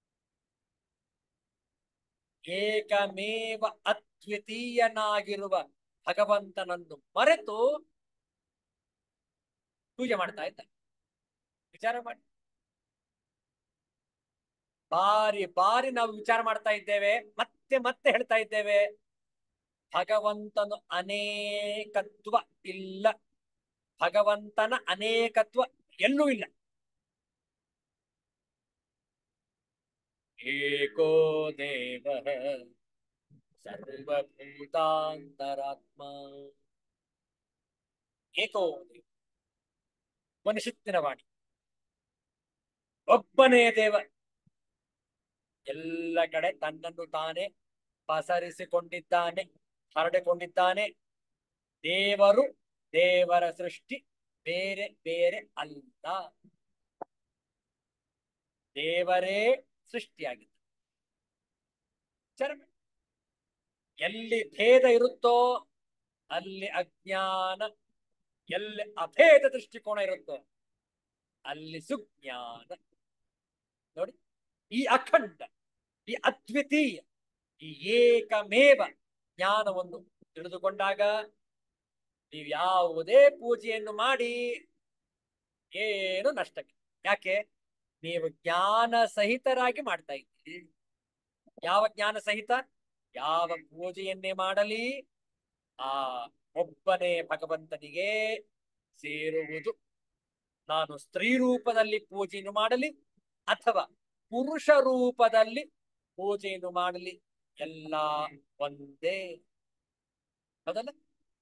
ಏಕಮೇವ ಅದ್ವಿತೀಯನಾಗಿರುವ ಭಗವಂತನನ್ನು ಮರೆತು ಪೂಜೆ ಮಾಡ್ತಾ ಇದ್ದಾರೆ. ವಿಚಾರ ಮಾಡಿ, ಬಾರಿ ಬಾರಿ ನಾವು ವಿಚಾರ ಮಾಡ್ತಾ ಇದ್ದೇವೆ, ಮತ್ತೆ ಮತ್ತೆ ಹೇಳ್ತಾ ಇದ್ದೇವೆ, ಭಗವಂತನು ಅನೇಕತ್ವ ಇಲ್ಲ. ಭಗವಂತನ ಅನೇಕತ್ವ ಎಲ್ಲೂ ಇಲ್ಲ. ಏಕೋ ದೇವ ಸರ್ವಭೂತಾಂತರಾತ್ಮ. ಏಕೋ ದೇವ, ಮನುಷ್ಯತ್ತಿನ ವಾಣಿ, ಒಬ್ಬನೇ ದೇವ. ಎಲ್ಲ ಕಡೆ ತನ್ನನ್ನು ತಾನೇ ಪಸರಿಸಿಕೊಂಡಿದ್ದಾನೆ, ಹರಡಿಕೊಂಡಿದ್ದಾನೆ. ದೇವರು, ದೇವರ ಸೃಷ್ಟಿ ಬೇರೆ ಬೇರೆ ಅಲ್ಲ. ದೇವರೇ ಸೃಷ್ಟಿಯಾಗಿದೆ. ಚರ್ಮ ಎಲ್ಲಿ ಭೇದ ಇರುತ್ತೋ ಅಲ್ಲಿ ಅಜ್ಞಾನ, ಎಲ್ಲಿ ಅಭೇದ ದೃಷ್ಟಿಕೋನ ಇರುತ್ತೋ ಅಲ್ಲಿ ಸುಜ್ಞಾನ. ನೋಡಿ, ಈ ಅಖಂಡ, ಈ ಅದ್ವಿತೀಯ, ಈ ಏಕಮೇವ ಜ್ಞಾನವನ್ನು ತಿಳಿದುಕೊಂಡಾಗ ನೀವು ಯಾವುದೇ ಪೂಜೆಯನ್ನು ಮಾಡಿ ಏನು ನಷ್ಟಕ್ಕೆ. ಯಾಕೆ? ನೀವು ಜ್ಞಾನ ಸಹಿತರಾಗಿ ಮಾಡ್ತಾ ಇದ್ದೀರಿ. ಯಾವ ಜ್ಞಾನ ಸಹಿತ? ಯಾವ ಪೂಜೆಯನ್ನೇ ಮಾಡಲಿ ಆ ಒಬ್ಬನೇ ಭಗವಂತನಿಗೆ ಸೇರುವುದು. ನಾನು ಸ್ತ್ರೀ ರೂಪದಲ್ಲಿ ಪೂಜೆಯನ್ನು ಮಾಡಲಿ ಅಥವಾ ಪುರುಷ ರೂಪದಲ್ಲಿ ಪೂಜೆಯನ್ನು ಮಾಡಲಿ, ಎಲ್ಲ ಒಂದೇ. ಹೌದಲ್ಲ?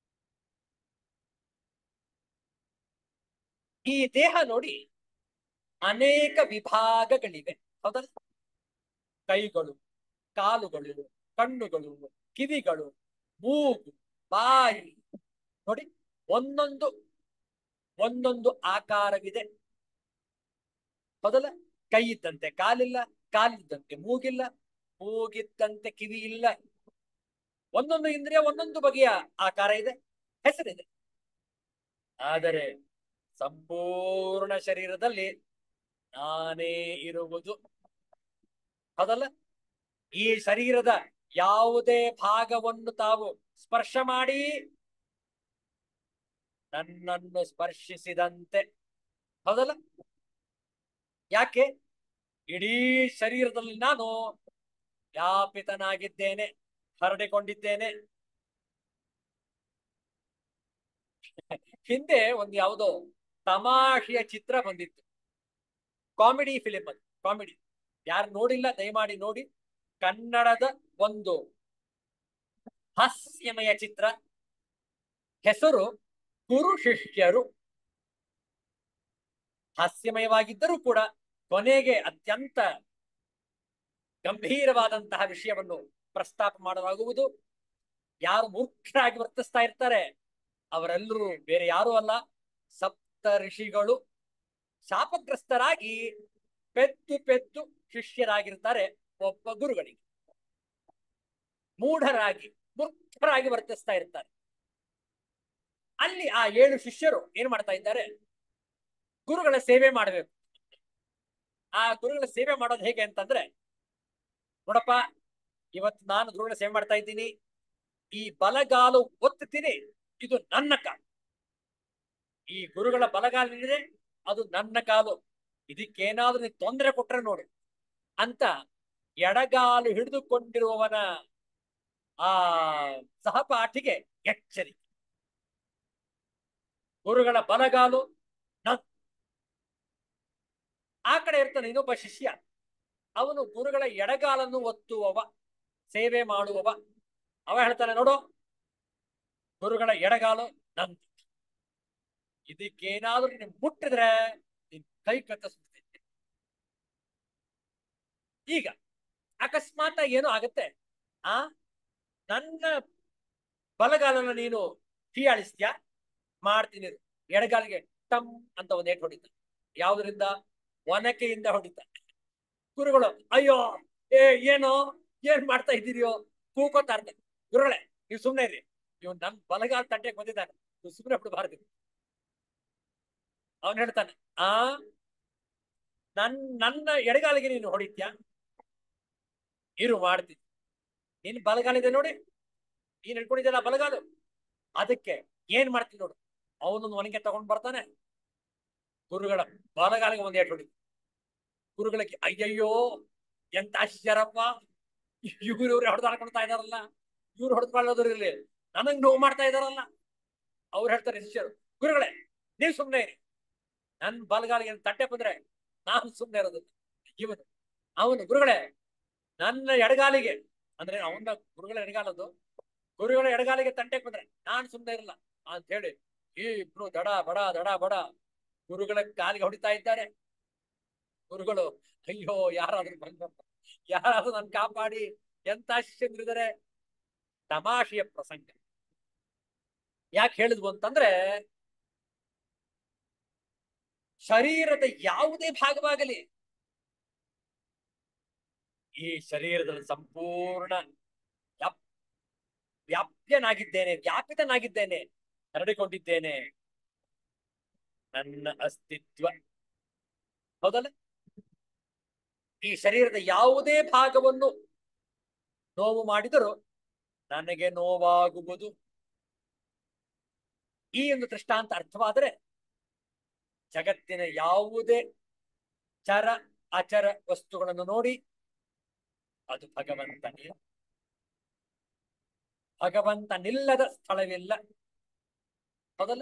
ಈ ದೇಹ ನೋಡಿ ಅನೇಕ ವಿಭಾಗಗಳಿವೆ. ಹೌದಲ್ಲ? ಕೈಗಳು, ಕಾಲುಗಳು, ಕಣ್ಣುಗಳು, ಕಿವಿಗಳು, ಮೂಗು, ಬಾಯಿ. ನೋಡಿ, ಒಂದೊಂದು ಒಂದೊಂದು ಆಕಾರವಿದೆ. ಹೌದಲ್ಲ? ಕೈ ಇದ್ದಂತೆ ಕಾಲಿಲ್ಲ, ಕಾಲಿದ್ದಂತೆ ಮೂಗಿಲ್ಲ, ಮೂಗಿದ್ದಂತೆ ಕಿವಿ ಇಲ್ಲ. ಒಂದೊಂದು ಇಂದ್ರಿಯ ಒಂದೊಂದು ಬಗೆಯ ಆಕಾರ ಇದೆ, ಹೆಸರಿದೆ. ಆದರೆ ಸಂಪೂರ್ಣ ಶರೀರದಲ್ಲಿ ನಾನೇ ಇರುವುದು. ಹೌದಲ್ಲ? ಈ ಶರೀರದ ಯಾವುದೇ ಭಾಗವನ್ನು ತಾವು ಸ್ಪರ್ಶ ಮಾಡಿ ನನ್ನನ್ನು ಸ್ಪರ್ಶಿಸಿದಂತೆ. ಹೌದಲ್ಲ? ಯಾಕೆ? ಇಡೀ ಶರೀರದಲ್ಲಿ ನಾನು ವ್ಯಾಪಿತನಾಗಿದ್ದೇನೆ, ಹರಡಿಕೊಂಡಿದ್ದೇನೆ. ಹಿಂದೆ ಒಂದು ಯಾವುದೋ ತಮಾಷೆಯ ಚಿತ್ರ ಬಂದಿತ್ತು, ಕಾಮಿಡಿ ಫಿಲಿಂ. ಅದು ಕಾಮಿಡಿ. ಯಾರು ನೋಡಿಲ್ಲ ದಯಮಾಡಿ ನೋಡಿ. ಕನ್ನಡದ ಒಂದು ಹಾಸ್ಯಮಯ ಚಿತ್ರ. ಹೆಸರು ಗುರು ಶಿಷ್ಯರು. ಹಾಸ್ಯಮಯವಾಗಿದ್ದರೂ ಕೂಡ ಕೊನೆಗೆ ಅತ್ಯಂತ ಗಂಭೀರವಾದಂತಹ ವಿಷಯವನ್ನು ಪ್ರಸ್ತಾಪ ಮಾಡಲಾಗುವುದು. ಯಾರು ಮೂರ್ಖರಾಗಿ ವರ್ತಿಸ್ತಾ ಇರ್ತಾರೆ ಅವರೆಲ್ಲರೂ ಬೇರೆ ಯಾರೂ ಅಲ್ಲ, ಸಪ್ತ ಋಷಿಗಳು ಶಾಪಗ್ರಸ್ತರಾಗಿ ಪೆದ್ದು ಪೆದ್ದು ಶಿಷ್ಯರಾಗಿರ್ತಾರೆ ಒಬ್ಬ ಗುರುಗಳಿಗೆ. ಮೂಢರಾಗಿ ಮೂರ್ಖರಾಗಿ ವರ್ತಿಸ್ತಾ ಇರ್ತಾರೆ. ಅಲ್ಲಿ ಆ ಏಳು ಶಿಷ್ಯರು ಏನ್ ಮಾಡ್ತಾ ಇದ್ದಾರೆ? ಗುರುಗಳ ಸೇವೆ ಮಾಡಬೇಕು. ಆ ಗುರುಗಳ ಸೇವೆ ಮಾಡೋದು ಹೇಗೆ ಅಂತಂದ್ರೆ, ನೋಡಪ್ಪ, ಇವತ್ತು ನಾನು ಗುರುಗಳ ಸೇವೆ ಮಾಡ್ತಾ ಇದ್ದೀನಿ, ಈ ಬಲಗಾಲು ಒತ್ತುತ್ತೀನಿ, ಇದು ನನ್ನ ಕಾಲು. ಈ ಗುರುಗಳ ಬಲಗಾಲಿನಿದೆ, ಅದು ನನ್ನ ಕಾಲು, ಇದಕ್ಕೇನಾದ್ರೂ ನೀನು ತೊಂದರೆ ಕೊಟ್ರೆ ನೋಡು ಅಂತ ಎಡಗಾಲು ಹಿಡಿದುಕೊಂಡಿರುವವನ ಆ ಸಹಪಾಠಿಗೆ ಎಚ್ಚರಿಕೆ. ಗುರುಗಳ ಬಲಗಾಲು ನನ್ ಆ ಕಡೆ ಇರ್ತಾನೆ ಇನ್ನೊಬ್ಬ ಶಿಷ್ಯ, ಅವನು ಗುರುಗಳ ಎಡಗಾಲನ್ನು ಒತ್ತುವವ, ಸೇವೆ ಮಾಡುವವ. ಅವ ಹೇಳ್ತಾನೆ, ನೋಡು ಗುರುಗಳ ಎಡಗಾಲು ನಂದು, ಇದಕ್ಕೇನಾದ್ರೂ ನೀನು ಮುಟ್ಟಿದ್ರೆ ನಿನ್ ಕೈ ಕತ್ತರಿಸ್ಬಿಡ್ತೀನಿ. ಈಗ ಅಕಸ್ಮಾತ್ ಏನೋ ಆಗತ್ತೆ, ಆ ನನ್ನ ಬಲಗಾಲನ ನೀನು ಹೀಯಾಳಿಸ್ತೀಯ, ಮಾಡ್ತೀನಿ. ಎಡಗಾಲಿಗೆ ಟಮ್ ಅಂತ ಒಂದು ಏಟ್ ಹೊಡಿತ. ಯಾವುದರಿಂದ? ಒನಕೆಯಿಂದ ಹೊಡಿತ. ಗುರುಗಳು ಅಯ್ಯೋ ಏ ಏನೋ ಏನ್ ಮಾಡ್ತಾ ಇದ್ದೀರಿಯೋ ಕೂಕೋತಾ ಇರ್ತಾರೆ. ಗುರುಗಳೇ ನೀವು ಸುಮ್ಮನೆ ಇರಿ, ನೀವು ನನ್ ಬಲಗಾಲ ತಟ್ಟೆಗೆ ಬಂದಿದ್ದಾನೆ, ನೀವು ಸುಮ್ಮನೆ ಬಿಡಬಾರ್ದು. ಅವನು ಹೇಳ್ತಾನೆ, ಆ ನನ್ ನನ್ನ ಎಡಗಾಲಿಗೆ ನೀನು ಹೊಡಿತ್ಯಾ, ಇರು ಮಾಡ್ತೀನಿ. ನೀನ್ ಬಲಗಾಲಿದೆ ನೋಡಿ, ನೀನ್ ಹಿಡ್ಕೊಂಡಿದ್ದಲ್ಲ ಬಲಗಾಲು, ಅದಕ್ಕೆ ಏನ್ ಮಾಡ್ತೀನಿ ನೋಡು. ಅವನೊಂದು ಒಣಗೆ ತಗೊಂಡ್ ಬರ್ತಾನೆ, ಗುರುಗಳ ಬಲಗಾಲಿಗೆ ಒಂದ್ ಏಟ್ ಹೊಡಿ. ಗುರುಗಳಿಗೆ ಅಯ್ಯಯ್ಯೋ ಎಂತ ಆಶ್ಚರ್ಯಪ್ಪ, ಇವ್ರು ಇವ್ರು ಹೊಡೆದಾಡ್ಕೊಳ್ತಾ ಇದಾರಲ್ಲ, ಇವ್ರು ಹೊಡೆದ್ಕೊಳ್ಳೋದ್ರ ಇರ್ಲಿ, ನನಗ್ ನೋವು ಮಾಡ್ತಾ ಇದಾರಲ್ಲ. ಅವ್ರು ಹೇಳ್ತಾರೆ ಶಿಷ್ಯರು, ಗುರುಗಳೇ ನೀವ್ ಸುಮ್ನೆ ಇರಿ, ನನ್ ಬಲಗಾಲಿಗೆ ತಟ್ಟೆ ಬಂದ್ರೆ ನಾನು ಸುಮ್ನೆ ಇರೋದು. ಇವನು ಅವನು ಗುರುಗಳೇ ನನ್ನ ಎಡಗಾಲಿಗೆ, ಅಂದ್ರೆ ಅವನ ಗುರುಗಳ ಎಡಗಾಲದು, ಗುರುಗಳ ಎಡಗಾಲಿಗೆ ತಂಟೆಗೆ ಬಂದ್ರೆ ನಾನು ಸುಮ್ಮನೆ ಇರಲ್ಲ ಅಂತ ಹೇಳಿ ಈ ಇಬ್ರು ದಡ ಬಡ ದಡ ಬಡ ಗುರುಗಳ ಕಾಲಿಗೆ ಹೊಡಿತಾ ಇದ್ದಾರೆ. ಗುರುಗಳು ಅಯ್ಯೋ ಯಾರಾದ್ರೂ ಬಂದಪ್ಪ, ಯಾರಾದ್ರೂ ನನ್ ಕಾಪಾಡಿ, ಎಂತ ಶಿಷ್ಯಂದ್ರಿದ್ದಾರೆ. ತಮಾಷೆಯ ಪ್ರಸಂಗ. ಯಾಕೆ ಹೇಳಿದ್ವು ಅಂತಂದ್ರೆ, ಶರೀರದ ಯಾವುದೇ ಭಾಗವಾಗಲಿ, ಈ ಶರೀರದಲ್ಲಿ ಸಂಪೂರ್ಣ ವ್ಯಾಪ್ ವ್ಯಾಪ್ಯನಾಗಿದ್ದೇನೆ, ವ್ಯಾಪಿತನಾಗಿದ್ದೇನೆ, ಹರಡಿಕೊಂಡಿದ್ದೇನೆ ನನ್ನ ಅಸ್ತಿತ್ವ. ಹೌದಲ್ಲ? ಈ ಶರೀರದ ಯಾವುದೇ ಭಾಗವನ್ನು ನೋವು ಮಾಡಿದರೂ ನನಗೆ ನೋವಾಗುವುದು. ಈ ಒಂದು ದೃಷ್ಟಾಂತ ಅರ್ಥವಾದರೆ ಜಗತ್ತಿನ ಯಾವುದೇ ಚರ ಅಚರ ವಸ್ತುಗಳನ್ನು ನೋಡಿ ಅದು ಭಗವಂತನೇ. ಭಗವಂತನಿಲ್ಲದ ಸ್ಥಳವಿಲ್ಲ. ಹೌದಲ್ಲ?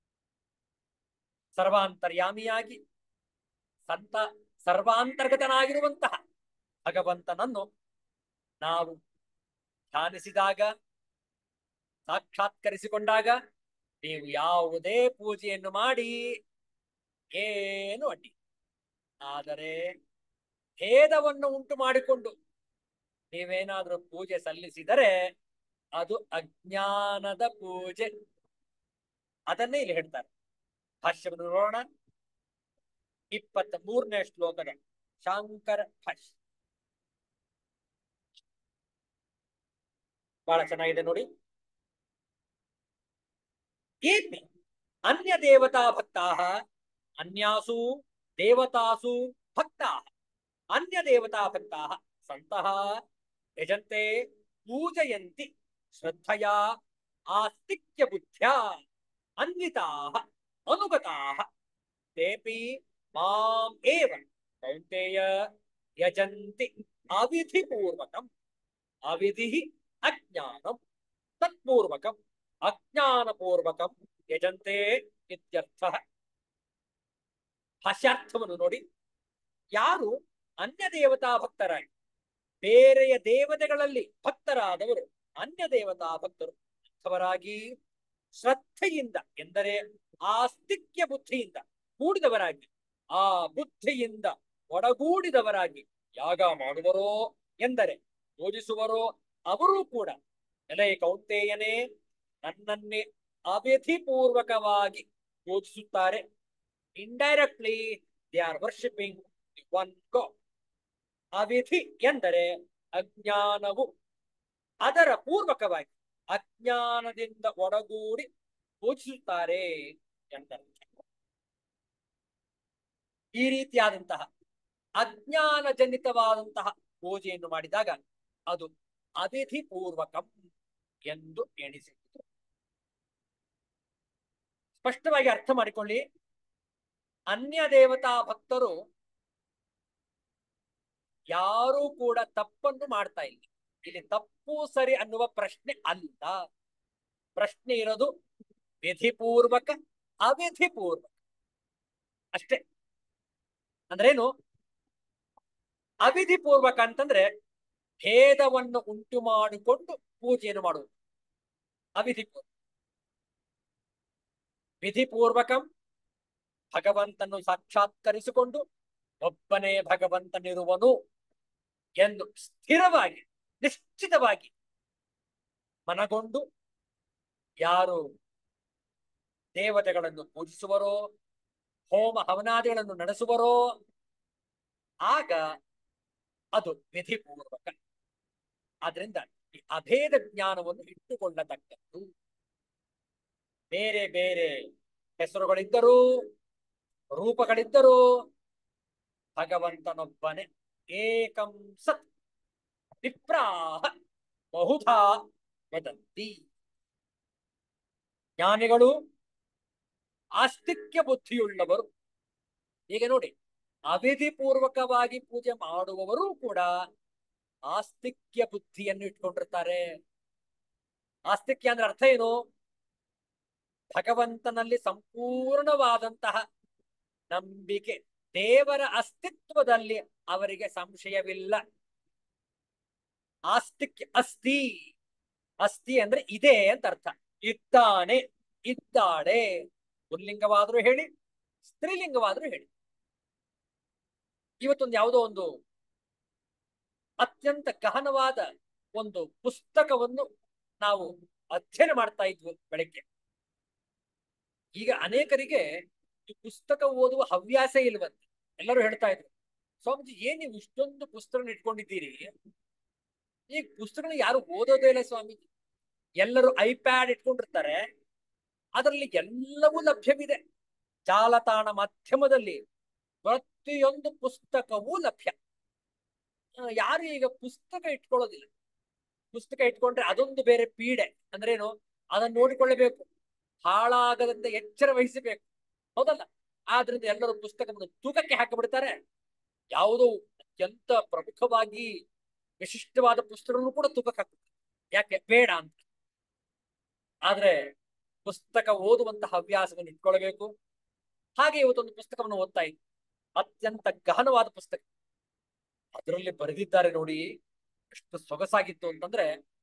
ಸರ್ವಾಂತರ್ಯಾಮಿಯಾಗಿ ಸಂತ ಸರ್ವಾಂತರ್ಗತನಾಗಿರುವಂತಹ ಭಗವಂತನನ್ನು ನಾವು ಧ್ಯಾನಿಸಿದಾಗ, ಸಾಕ್ಷಾತ್ಕರಿಸಿಕೊಂಡಾಗ, ನೀವು ಯಾವುದೇ ಪೂಜೆಯನ್ನು ಮಾಡಿ ಏನು ಅಡ್ಡಿ. ಆದರೆ ಭೇದವನ್ನು ಉಂಟು ಮಾಡಿಕೊಂಡು ನೀವೇನಾದ್ರೂ ಪೂಜೆ ಸಲ್ಲಿಸಿದರೆ ಅದು ಅಜ್ಞಾನದ ಪೂಜೆ. ಅದನ್ನೇ ಇಲ್ಲಿ ಹೇಳ್ತಾರೆ. ಭಾಷ್ಯವನ್ನು ನೋಡೋಣ. ಇಪ್ಪತ್ತ ಮೂರನೇ ಶ್ಲೋಕದ ಶಾಂಕರ ಭಾಷ್ಯ ಬಹಳ ಚೆನ್ನಾಗಿದೆ ನೋಡಿ. ಏಪಿ ಅನ್ಯ ದೇವತಾ ಭಕ್ತಾಃ ಅನ್ಯಾಸು ದೇವತಾಸು ಭಕ್ತಾಃ ಅನ್ಯ ದೇವತಾ ಭಕ್ತಾಃ ಸಂತಃ ಯಜಂತೆ ಪೂಜಯಂತಿ ಶ್ರದ್ಧಯಾ ಆಸ್ತಿಕ್ಯ ಬುದ್ಧ್ಯಾ ಅನ್ವಿತಾಃ ಅನುಗತಾಃ ತೇಪಿ ಮಾಂ ಏವ ಕೌಂತೆಯ ಯಜಂತಿ ಅವಿಧಿ ಪೂರ್ವಕಂ. ಅವಿಧಿ ಅಜ್ಞಾನಂ, ತತ್ಪೂರ್ವಕಂ ಅಜ್ಞಾನಪೂರ್ವಕಂ ಯಜಂತೆ ಇತ್ಯರ್ಥಃ. ಭಾಷ್ಯಾರ್ಥವನ್ನು ನೋಡಿ. ಯಾರು ಅನ್ಯ ದೇವತಾ ಭಕ್ತರಾಗಿ ಬೇರೆಯ ದೇವತೆಗಳಲ್ಲಿ ಭಕ್ತರಾದವರು ಅನ್ಯ ದೇವತಾ ಭಕ್ತರು ಅವರಾಗಿ ಶ್ರದ್ಧೆಯಿಂದ ಎಂದರೆ ಆಸ್ತಿಕ್ಯ ಬುದ್ಧಿಯಿಂದ ಕೂಡಿದವರಾಗಿ, ಆ ಬುದ್ಧಿಯಿಂದ ಒಡಗೂಡಿದವರಾಗಿ ಯಾಗ ಮಾಡುವರೋ ಎಂದರೆ ಪೂಜಿಸುವರೋ ಅವರೂ ಕೂಡ ಎಲೆ ಕೌಂತೆಯನೇ ನನ್ನನ್ನೇ ಅವಿಧಿಪೂರ್ವಕವಾಗಿ ಪೂಜಿಸುತ್ತಾರೆ. Indirectly they are worshipping the one god. ಅವಿಧಿ ಎಂದರೆ ಅಜ್ಞಾನವು, ಅದರ ಪೂರ್ವಕವಾಗಿ ಅಜ್ಞಾನದಿಂದ ಒಡಗೂಡಿ ಪೂಜಿಸುತ್ತಾರೆ ಎಂದರು. ಈ ರೀತಿಯಾದಂತಹ ಅಜ್ಞಾನಜನಿತವಾದಂತಹ ಪೂಜೆಯನ್ನು ಮಾಡಿದಾಗ ಅದು ಅವಿಧಿ ಪೂರ್ವಕಂ ಎಂದು ಎಣಿಸಿತು. ಸ್ಪಷ್ಟವಾಗಿ ಅರ್ಥ ಮಾಡಿಕೊಳ್ಳಿ. ಅನ್ಯ ದೇವತಾ ಭಕ್ತರು ಯಾರೂ ಕೂಡ ತಪ್ಪನ್ನು ಮಾಡ್ತಾ ಇಲ್ಲ. ಇಲ್ಲಿ ತಪ್ಪು ಸರಿ ಅನ್ನುವ ಪ್ರಶ್ನೆ ಅಲ್ಲ. ಪ್ರಶ್ನೆ ಇರೋದು ವಿಧಿಪೂರ್ವಕ ಅವಿಧಿಪೂರ್ವಕ ಅಷ್ಟೇ. ಅಂದ್ರೇನು? ಅವಿಧಿಪೂರ್ವಕ ಅಂತಂದ್ರೆ ಭೇದವನ್ನು ಉಂಟು ಮಾಡಿಕೊಂಡು ಪೂಜೆಯನ್ನು ಮಾಡುವುದು ಅವಿಧಿಪೂರ್ವಕ. ವಿಧಿಪೂರ್ವಕಂ ಭಗವಂತನು ಸಾಕ್ಷಾತ್ಕರಿಸಿಕೊಂಡು ಒಬ್ಬನೇ ಭಗವಂತನಿರುವನು ಎಂದು ಸ್ಥಿರವಾಗಿ ನಿಶ್ಚಿತವಾಗಿ ಮನಗೊಂಡು ಯಾರು ದೇವತೆಗಳನ್ನು ಪೂಜಿಸುವರೋ, ಹೋಮ ಹವನಾದಿಗಳನ್ನು ನಡೆಸುವರೋ, ಆಗ ಅದು ವಿಧಿಪೂರ್ವಕ. ಆದ್ರಿಂದ ಈ ಅಭೇದ ಜ್ಞಾನವನ್ನು ಇಟ್ಟುಕೊಳ್ಳತಕ್ಕದ್ದು. ಬೇರೆ ಬೇರೆ ಹೆಸರುಗಳಿದ್ದರೂ ರೂಪಗಳಿದ್ದರೂ ಭಗವಂತನೊಬ್ಬನೇ ಏಕಂ ಸತ್ ವಿಪ್ರಾಹ ಬಹುಧಾ ವದಂತಿ. ಜ್ಞಾನಿಗಳು ಆಸ್ತಿಕ್ಯ ಬುದ್ಧಿಯುಳ್ಳವರು. ಈಗ ನೋಡಿ, ಅವಿಧಿಪೂರ್ವಕವಾಗಿ ಪೂಜೆ ಮಾಡುವವರು ಕೂಡ ಆಸ್ತಿಕ್ಯ ಬುದ್ಧಿಯನ್ನು ಇಟ್ಕೊಂಡಿರ್ತಾರೆ. ಆಸ್ತಿಕ್ಯ ಅಂದ್ರೆ ಅರ್ಥ ಏನು? ಭಗವಂತನಲ್ಲಿ ಸಂಪೂರ್ಣವಾದಂತಹ ನಂಬಿಕೆ, ದೇವರ ಅಸ್ತಿತ್ವದಲ್ಲಿ ಅವರಿಗೆ ಸಂಶಯವಿಲ್ಲ. ಆಸ್ತಿಕ್ಯ ಅಸ್ತಿ, ಅಸ್ತಿ ಅಂದ್ರೆ ಇದೆ ಅಂತ ಅರ್ಥ. ಇದ್ದಾನೆ, ಇದ್ದಾಳೆ. ಪುಲ್ಲಿಂಗವಾದ್ರೂ ಹೇಳಿ, ಸ್ತ್ರೀಲಿಂಗವಾದ್ರೂ ಹೇಳಿ. ಇವತ್ತೊಂದು ಯಾವುದೋ ಒಂದು ಅತ್ಯಂತ ಗಹನವಾದ ಒಂದು ಪುಸ್ತಕವನ್ನು ನಾವು ಅಧ್ಯಯನ ಮಾಡ್ತಾ ಇದ್ವು ಬೆಳಗ್ಗೆ. ಈಗ ಅನೇಕರಿಗೆ ಈ ಪುಸ್ತಕ ಓದುವ ಹವ್ಯಾಸ ಇಲ್ವಂತೆ. ಎಲ್ಲರೂ ಹೇಳ್ತಾ ಇದ್ರು, ಸ್ವಾಮೀಜಿ ಏನ್ ನೀವು ಇಷ್ಟೊಂದು ಪುಸ್ತಕ ಇಟ್ಕೊಂಡಿದ್ದೀರಿ, ಈ ಪುಸ್ತಕನ ಯಾರು ಓದೋದೇ ಇಲ್ಲ ಸ್ವಾಮೀಜಿ. ಎಲ್ಲರೂ ಐಪ್ಯಾಡ್ ಇಟ್ಕೊಂಡಿರ್ತಾರೆ, ಅದರಲ್ಲಿ ಎಲ್ಲವೂ ಲಭ್ಯವಿದೆ. ಜಾಲತಾಣ ಮಾಧ್ಯಮದಲ್ಲಿ ಪ್ರತಿಯೊಂದು ಪುಸ್ತಕವೂ ಲಭ್ಯ. ಯಾರು ಈಗ ಪುಸ್ತಕ ಇಟ್ಕೊಳ್ಳೋದಿಲ್ಲ. ಪುಸ್ತಕ ಇಟ್ಕೊಂಡ್ರೆ ಅದೊಂದು ಬೇರೆ ಪೀಡೆ. ಅಂದ್ರೇನು? ಅದನ್ನು ನೋಡಿಕೊಳ್ಳಬೇಕು, ಹಾಳಾಗದಂತೆ ಎಚ್ಚರ ವಹಿಸಬೇಕು, ಹೌದಲ್ಲ? ಆದ್ರಿಂದ ಎಲ್ಲರೂ ಪುಸ್ತಕವನ್ನು ತೂಕಕ್ಕೆ ಹಾಕಿಬಿಡ್ತಾರೆ. ಯಾವುದೋ ಅತ್ಯಂತ ಪ್ರಮುಖವಾಗಿ ವಿಶಿಷ್ಟವಾದ ಪುಸ್ತಕಗಳನ್ನು ಕೂಡ ತೂಕಕ್ಕೆ ಹಾಕ್ತಾರೆ. ಯಾಕೆ? ಬೇಡ ಅಂತ. ಆದ್ರೆ ಪುಸ್ತಕ ಓದುವಂತಹ ಹವ್ಯಾಸವನ್ನು ಇಟ್ಕೊಳ್ಬೇಕು. ಹಾಗೆ ಇವತ್ತೊಂದು ಪುಸ್ತಕವನ್ನು ಓದ್ತಾ ಇದ್ದೆ, ಅತ್ಯಂತ ಗಹನವಾದ ಪುಸ್ತಕ. ಅದರಲ್ಲಿ ಬರೆದಿದ್ದಾರೆ ನೋಡಿ, ಎಷ್ಟು ಸೊಗಸಾಗಿತ್ತು ಅಂತಂದ್ರೆ,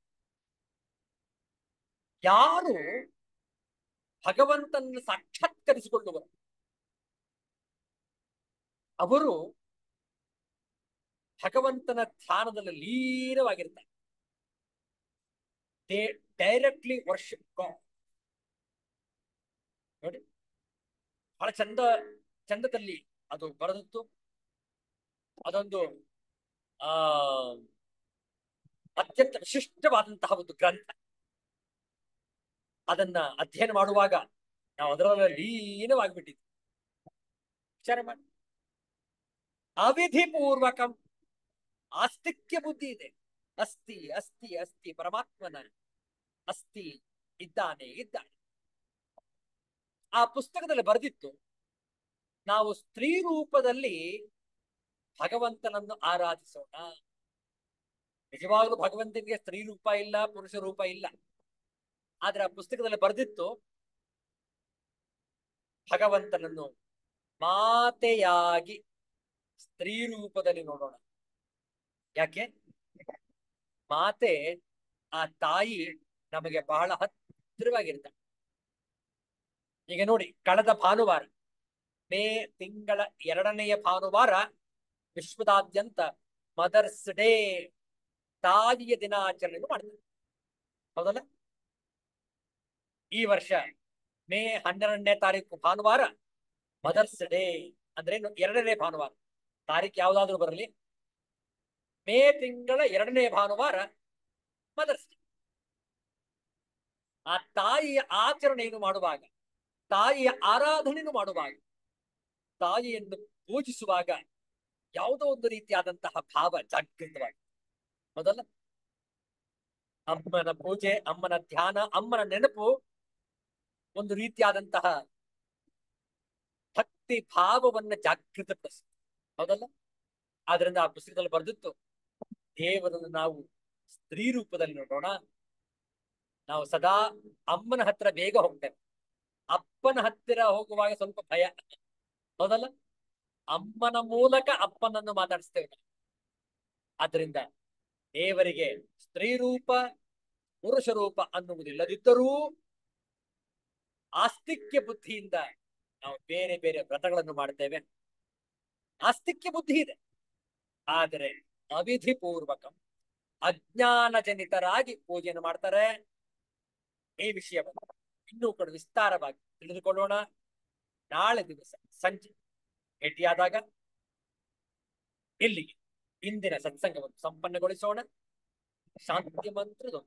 ಯಾರು ಭಗವಂತನನ್ನು ಸಾಕ್ಷಾತ್ಕರಿಸಿಕೊಳ್ಳುವರು ಅವರು ಭಗವಂತನ ಧ್ಯಾನದಲ್ಲಿ ಲೀನವಾಗಿರ್ತಾರೆ. They directly worship god. ನೋಡಿ, ಬಹಳ ಚಂದ ಚಂದದಲ್ಲಿ ಅದು ಬರೆದಿತ್ತು. ಅದೊಂದು ಆ ಅತ್ಯಂತ ವಿಶಿಷ್ಟವಾದಂತಹ ಒಂದು ಗ್ರಂಥ. ಅದನ್ನ ಅಧ್ಯಯನ ಮಾಡುವಾಗ ನಾವು ಅದರಲ್ಲಿ ಲೀನವಾಗಿಬಿಟ್ಟಿದ್ವಿ. ವಿಚಾರ ಮಾಡಿ. ಅವಿಧಿಪೂರ್ವಕಂ ಆಸ್ತಿಕ್ಯ ಬುದ್ಧಿ ಇದೆ. ಅಸ್ತಿ ಅಸ್ತಿ ಅಸ್ತಿ ಪರಮಾತ್ಮನ ಅಸ್ತಿ, ಇದ್ದಾನೆ ಇದ್ದಾನೆ. ಆ ಪುಸ್ತಕದಲ್ಲಿ ಬರೆದಿತ್ತು, ನಾವು ಸ್ತ್ರೀ ರೂಪದಲ್ಲಿ ಭಗವಂತನನ್ನು ಆರಾಧಿಸೋಣ. ನಿಜವಾಗ್ಲೂ ಭಗವಂತನಿಗೆ ಸ್ತ್ರೀ ರೂಪ ಇಲ್ಲ, ಪುರುಷ ರೂಪ ಇಲ್ಲ. ಆದ್ರೆ ಆ ಪುಸ್ತಕದಲ್ಲಿ ಬರೆದಿತ್ತು, ಭಗವಂತನನ್ನು ಮಾತೆಯಾಗಿ ಸ್ತ್ರೀ ರೂಪದಲ್ಲಿ ನೋಡೋಣ. ಯಾಕೆ? ಮಾತೆ, ಆ ತಾಯಿ ನಮಗೆ ಬಹಳ ಹತ್ತಿರವಾಗಿರ್ತಾಳೆ. ಈಗ ನೋಡಿ, ಕಳೆದ ಭಾನುವಾರ ಮೇ ತಿಂಗಳ ಎರಡನೆಯ ಭಾನುವಾರ ವಿಶ್ವದಾದ್ಯಂತ ಮದರ್ಸ್ ಡೇ, ತಾಯಿಯ ದಿನಾಚರಣೆಯನ್ನು ಮಾಡ್ತಾರೆ, ಹೌದಲ್ಲ? ಈ ವರ್ಷ ಮೇ ಹನ್ನೆರಡನೇ ತಾರೀಕು ಭಾನುವಾರ ಮದರ್ಸ್ ಡೇ. ಅಂದ್ರೇನು? ಎರಡನೇ ಭಾನುವಾರ. ತಾರೀಕು ಯಾವ್ದಾದ್ರು ಬರಲಿ, ಮೇ ತಿಂಗಳ ಎರಡನೇ ಭಾನುವಾರ ಮದರ್ಸ್ ಡೇ. ಆ ತಾಯಿಯ ಆಚರಣೆಯನ್ನು ಮಾಡುವಾಗ, ತಾಯಿಯ ಆರಾಧನೆಯನ್ನು ಮಾಡುವಾಗ, ತಾಯಿಯನ್ನು ಪೂಜಿಸುವಾಗ ಯಾವುದೋ ಒಂದು ರೀತಿಯಾದಂತಹ ಭಾವ ಜಾಗೃತವಾಗಿ, ಮೊದಲ ಅಮ್ಮನ ಪೂಜೆ, ಅಮ್ಮನ ಧ್ಯಾನ, ಅಮ್ಮನ ನೆನಪು ಒಂದು ರೀತಿಯಾದಂತಹ ಭಕ್ತಿ ಭಾವವನ್ನ ಜಾಗೃತಪಡಿಸುತ್ತೆ. ಹೌದಲ್ಲ? ಆದ್ರಿಂದ ಆ ಪುಸ್ತಕದಲ್ಲಿ ಬರೆದಿತ್ತು, ದೇವರನ್ನು ನಾವು ಸ್ತ್ರೀ ರೂಪದಲ್ಲಿ ನೋಡೋಣ. ನಾವು ಸದಾ ಅಮ್ಮನ ಹತ್ರ ಬೇಗ ಹೋಗ್ತೇವೆ, ಅಪ್ಪನ ಹತ್ತಿರ ಹೋಗುವಾಗ ಸ್ವಲ್ಪ ಭಯ. ಹೌದಲ್ಲ? ಅಮ್ಮನ ಮೂಲಕ ಅಪ್ಪನನ್ನು ಮಾತಾಡಿಸ್ತೇವೆ. ಆದ್ರಿಂದ ದೇವರಿಗೆ ಸ್ತ್ರೀ ರೂಪ ಪುರುಷ ರೂಪ ಅನ್ನುವುದಿಲ್ಲದಿದ್ದರೂ ಆಸ್ತಿಕ್ಯ ಬುದ್ಧಿಯಿಂದ ನಾವು ಬೇರೆ ಬೇರೆ ವ್ರತಗಳನ್ನು ಮಾಡ್ತೇವೆ. ಆಸ್ತಿಕ್ಯ ಬುದ್ಧಿ ಇದೆ, ಆದರೆ ಅವಿಧಿಪೂರ್ವಕ ಅಜ್ಞಾನಜನಿತರಾಗಿ ಪೂಜೆಯನ್ನು ಮಾಡ್ತಾರೆ. ಈ ವಿಷಯವನ್ನು ಇನ್ನೂ ಕೂಡ ವಿಸ್ತಾರವಾಗಿ ತಿಳಿದುಕೊಳ್ಳೋಣ ನಾಳೆ ದಿವಸ ಸಂಜೆ ಭೇಟಿಯಾದಾಗ. ಇಲ್ಲಿಗೆ ಇಂದಿನ ಸತ್ಸಂಗವನ್ನು ಸಂಪನ್ನಗೊಳಿಸೋಣ. ಶಾಂತಿ ಮಂತ್ರದ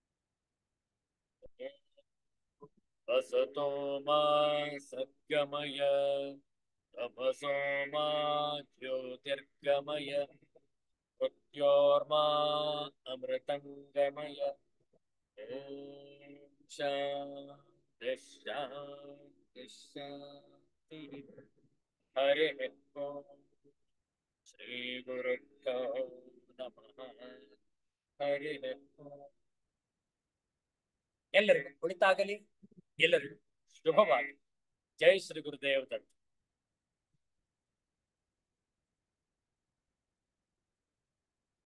ಅಸತೋ ಮಾ ಸದ್ಗಮಯ ತಪಸೋ ಮಾ ಜ್ಯೋತಿರ್ಗಮಯ ಮೃತ್ಯೋರ್ಮಾ ಅಮೃತಂಗಮಯ. ಓಂ ಶಾಂತಿ ಶಾಂತಿ ಶಾಂತಿ. ಹರಿ ಓಂ. ಶ್ರೀ ಗುರುಭ್ಯೋ ನಮಃ. ಹರಿ ಓಂ. ಎಲ್ಲರಿಗೂ ಒಳಿತಾಗಲಿ, ಎಲ್ಲರಿಗೂ ಶುಭವಾಗಲಿ. ಜೈ ಶ್ರೀ ಗುರುದೇವ್ ದತ್ತ.